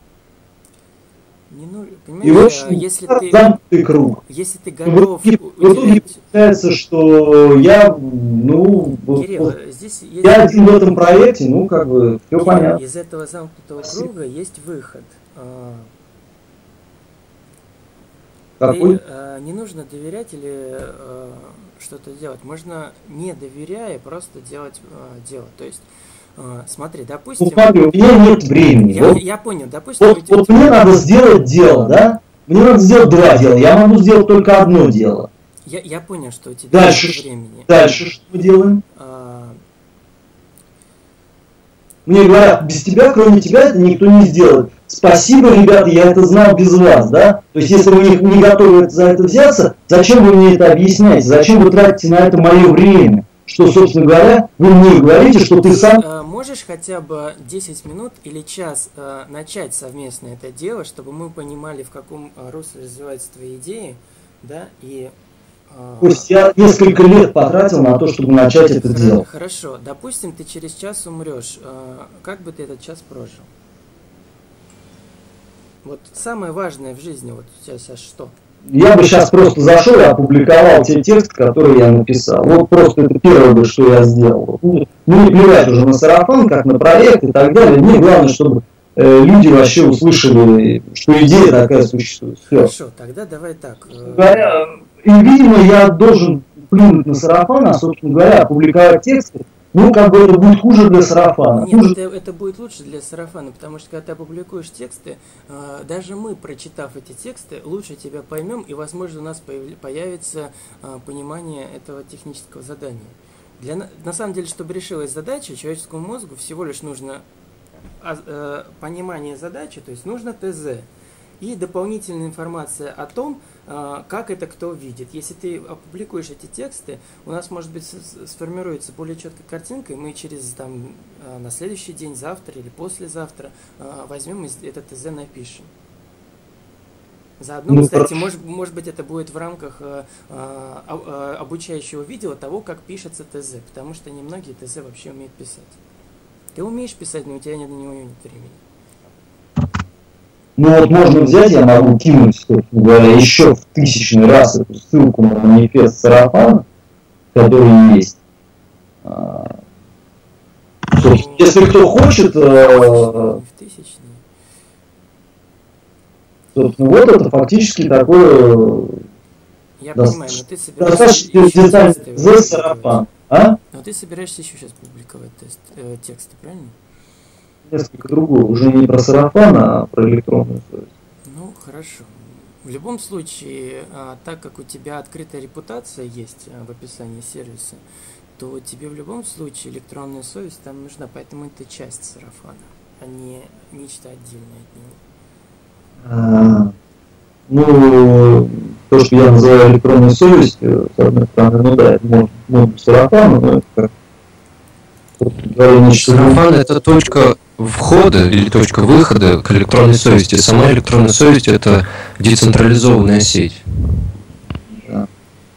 Не ну, и вот понимаешь, а, если ты, замкнутый круг. если ты В готов итоге, в итоге уделять... получается, что я, ну, вот- Кирилл, вот здесь есть... я один в этом проекте, ну, как бы, все Кирилл, понятно. из этого замкнутого Спасибо. круга есть выход. А, Какой? Ты, э, не нужно доверять или э, что-то делать. Можно, не доверяя, просто делать э, дело. То есть, э, смотри, Ну, допустим... смотри, у меня нет времени. Я, Вот, я понял, допустим... вот, у тебя- вот мне надо сделать дело, да? Мне надо сделать два дела. Я могу сделать только одно дело. я, я понял, что у тебя Дальше нет ш- времени. Дальше что мы делаем? А, Мне говорят, без тебя, кроме тебя, это никто не сделает. Спасибо, ребята, я это знал без вас, да? То есть, если вы не, не готовы за это взяться, зачем вы мне это объясняете? Зачем вы тратите на это мое время? Что, собственно говоря, вы мне говорите, что ты сам... э, можешь хотя бы десять минут или час э, начать совместно это дело, чтобы мы понимали, в каком э, русле развиваются твои идеи, да, и... э, То есть я несколько лет потратил на то, чтобы начать это Хор- дело. Хорошо, допустим, ты через час умрешь. э, Как бы ты этот час прожил? Вот самое важное в жизни вот у тебя сейчас что? Я бы сейчас просто зашел и опубликовал те тексты, которые я написал. Вот просто это первое бы, что я сделал. Ну, не плевать уже на сарафан, как на проект и так далее. Мне главное, чтобы э, люди вообще услышали, что идея такая существует. Все. Хорошо, тогда давай так. э, Говоря, и, видимо, я должен плюнуть на сарафан, а, собственно говоря, опубликовать тексты. Ну, как бы это будет хуже для сарафана. Нет, Хуже- это, это будет лучше для сарафана, потому что когда ты опубликуешь тексты, э, даже мы, прочитав эти тексты, лучше тебя поймем, и, возможно, у нас появ- появится э, понимание этого технического задания. Для, на на самом деле, чтобы решилась задача, человеческому мозгу всего лишь нужно а, э, понимание задачи, то есть нужно ТЗ. И дополнительная информация о том, э, как это кто видит. Если ты опубликуешь эти тексты, у нас, может быть, с- с- сформируется более четкая картинка, и мы через там, э, на следующий день, завтра или послезавтра э, возьмем и этот ТЗ напишем. Заодно, Ну, кстати, хорошо. может, может быть, это будет в рамках э, э, об- э, обучающего видео того, как пишется ТЗ, потому что немногие ТЗ вообще умеют писать. Ты умеешь писать, но у тебя нет на него нет времени. Ну вот можно взять, я могу кинуть, собственно говоря, еще в тысячный раз эту ссылку на манифест сарафана, который есть. А, собственно, если кто хочет, э, В тысячный. собственно, вот это фактически такое Я Да, понимаю, но ты собираешься достаточно еще детальный тесты за публиковать. сарафан. А? Но ты собираешься еще сейчас публиковать тест, э, тексты, правильно? Несколько другое, уже не про сарафан, а про электронную совесть. Ну, хорошо. В любом случае, а, так как у тебя открытая репутация есть а, в описании сервиса, то тебе в любом случае электронная совесть там нужна, поэтому это часть сарафана, а не нечто отдельное от него. А, ну, то, что я называю электронной совестью, с одной стороны, ну да, это может, может быть сарафан, но это как собственно говоря, нечто Сарафан — это точка входа или точка выхода к электронной совести. Сама электронная совесть — это децентрализованная сеть. Да.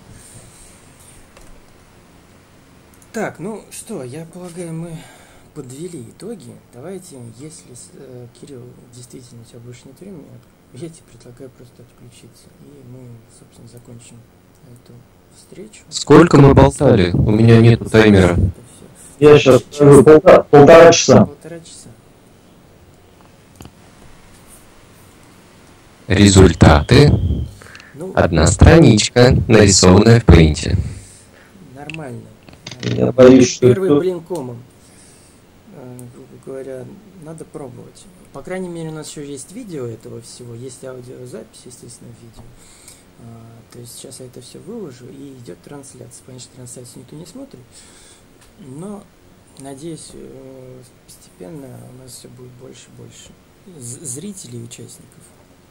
Так, ну что, я полагаю, мы подвели итоги. Давайте, если э, Кирилл, действительно у тебя больше нет времени, я тебе предлагаю просто отключиться, и мы, собственно, закончим эту встречу. Сколько мы болтали? У меня нету таймера. Это всё. Я сейчас Час- полтора, полтора часа. Полтора часа. результаты. Ну, Одна страничка, нарисованная в принте. нормально. Я боюсь, что Первый это- блин комом. Э, грубо говоря, надо пробовать. По крайней мере, у нас еще есть видео этого всего, есть аудиозапись, естественно, видео. А, то есть сейчас я это все выложу и идет трансляция. Понятно, что трансляцию никто не смотрит, но надеюсь, э, постепенно у нас все будет больше и больше з- зрителей и участников.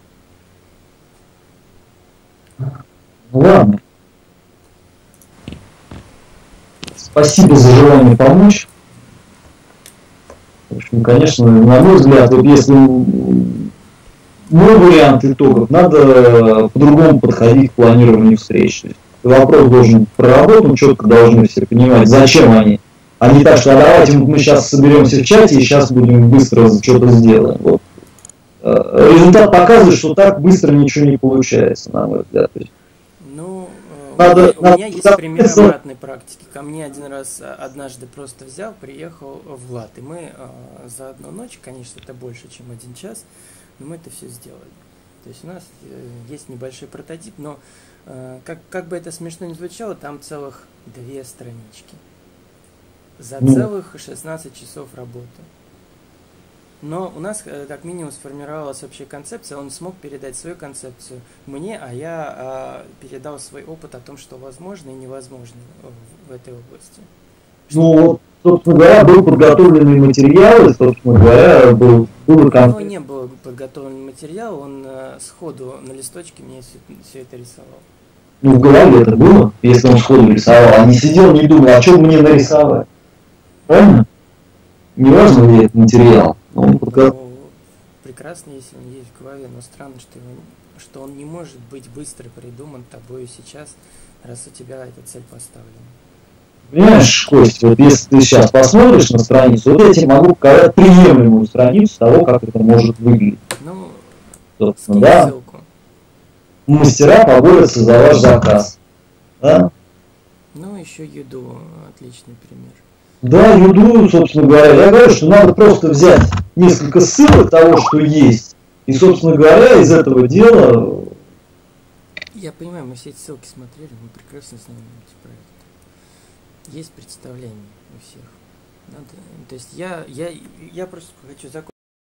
Ну ладно. Спасибо за желание помочь. В общем, конечно, на мой взгляд, вот если мой вариант итогов, надо по-другому подходить к планированию встреч. То есть вопрос должен проработан, четко должны все понимать, зачем они. А не так, что а давайте мы сейчас соберемся в чате и сейчас будем быстро что-то сделаем. Вот. Э, Результат показывает, что так быстро ничего не получается, на мой взгляд. То есть Ну, э, Надо- у меня, у надо меня есть записаться. пример обратной практики. Ко мне один раз а, однажды просто взял, приехал Влад, и мы э, за одну ночь, конечно, это больше, чем один час, но мы это все сделали. То есть у нас э, есть небольшой прототип, но э, как, как бы это смешно ни звучало, там целых две странички. За Ну. целых шестнадцать часов работы. Но у нас э, как минимум сформировалась общая концепция, он смог передать свою концепцию мне, а я а, передал свой опыт о том, что возможно и невозможно в, в этой области. Ну, вот, собственно говоря, был подготовленный материал, и, собственно говоря, был, был У него конфликт. не был подготовлен материал, он э, сходу на листочке мне все, все это рисовал. Ну, в голове это было, если он сходу рисовал, а не сидел, не думал, а что мне нарисовать. Правильно? Не важно ли это материал. но Он подго- Ну, прекрасно, если он есть в голове, но странно, что, его, что он не может быть быстро придуман тобой сейчас, раз у тебя эта цель поставлена. Понимаешь, Кость, вот если ты сейчас посмотришь на страницу, вот я тебе могу показать приемлемую страницу того, как это может выглядеть. Ну, Собственно, скинь да? ссылку. Мастера поборются за ваш заказ. Да? Ну, еще еду, отличный пример. Да, юду, собственно говоря, я говорю, что надо просто взять несколько ссылок того, что есть, и, собственно говоря, из этого дела. Я понимаю, мы все эти ссылки смотрели, мы прекрасно знаем эти проекты. Есть представление у всех. Надо, то есть я, я, я просто хочу закончить.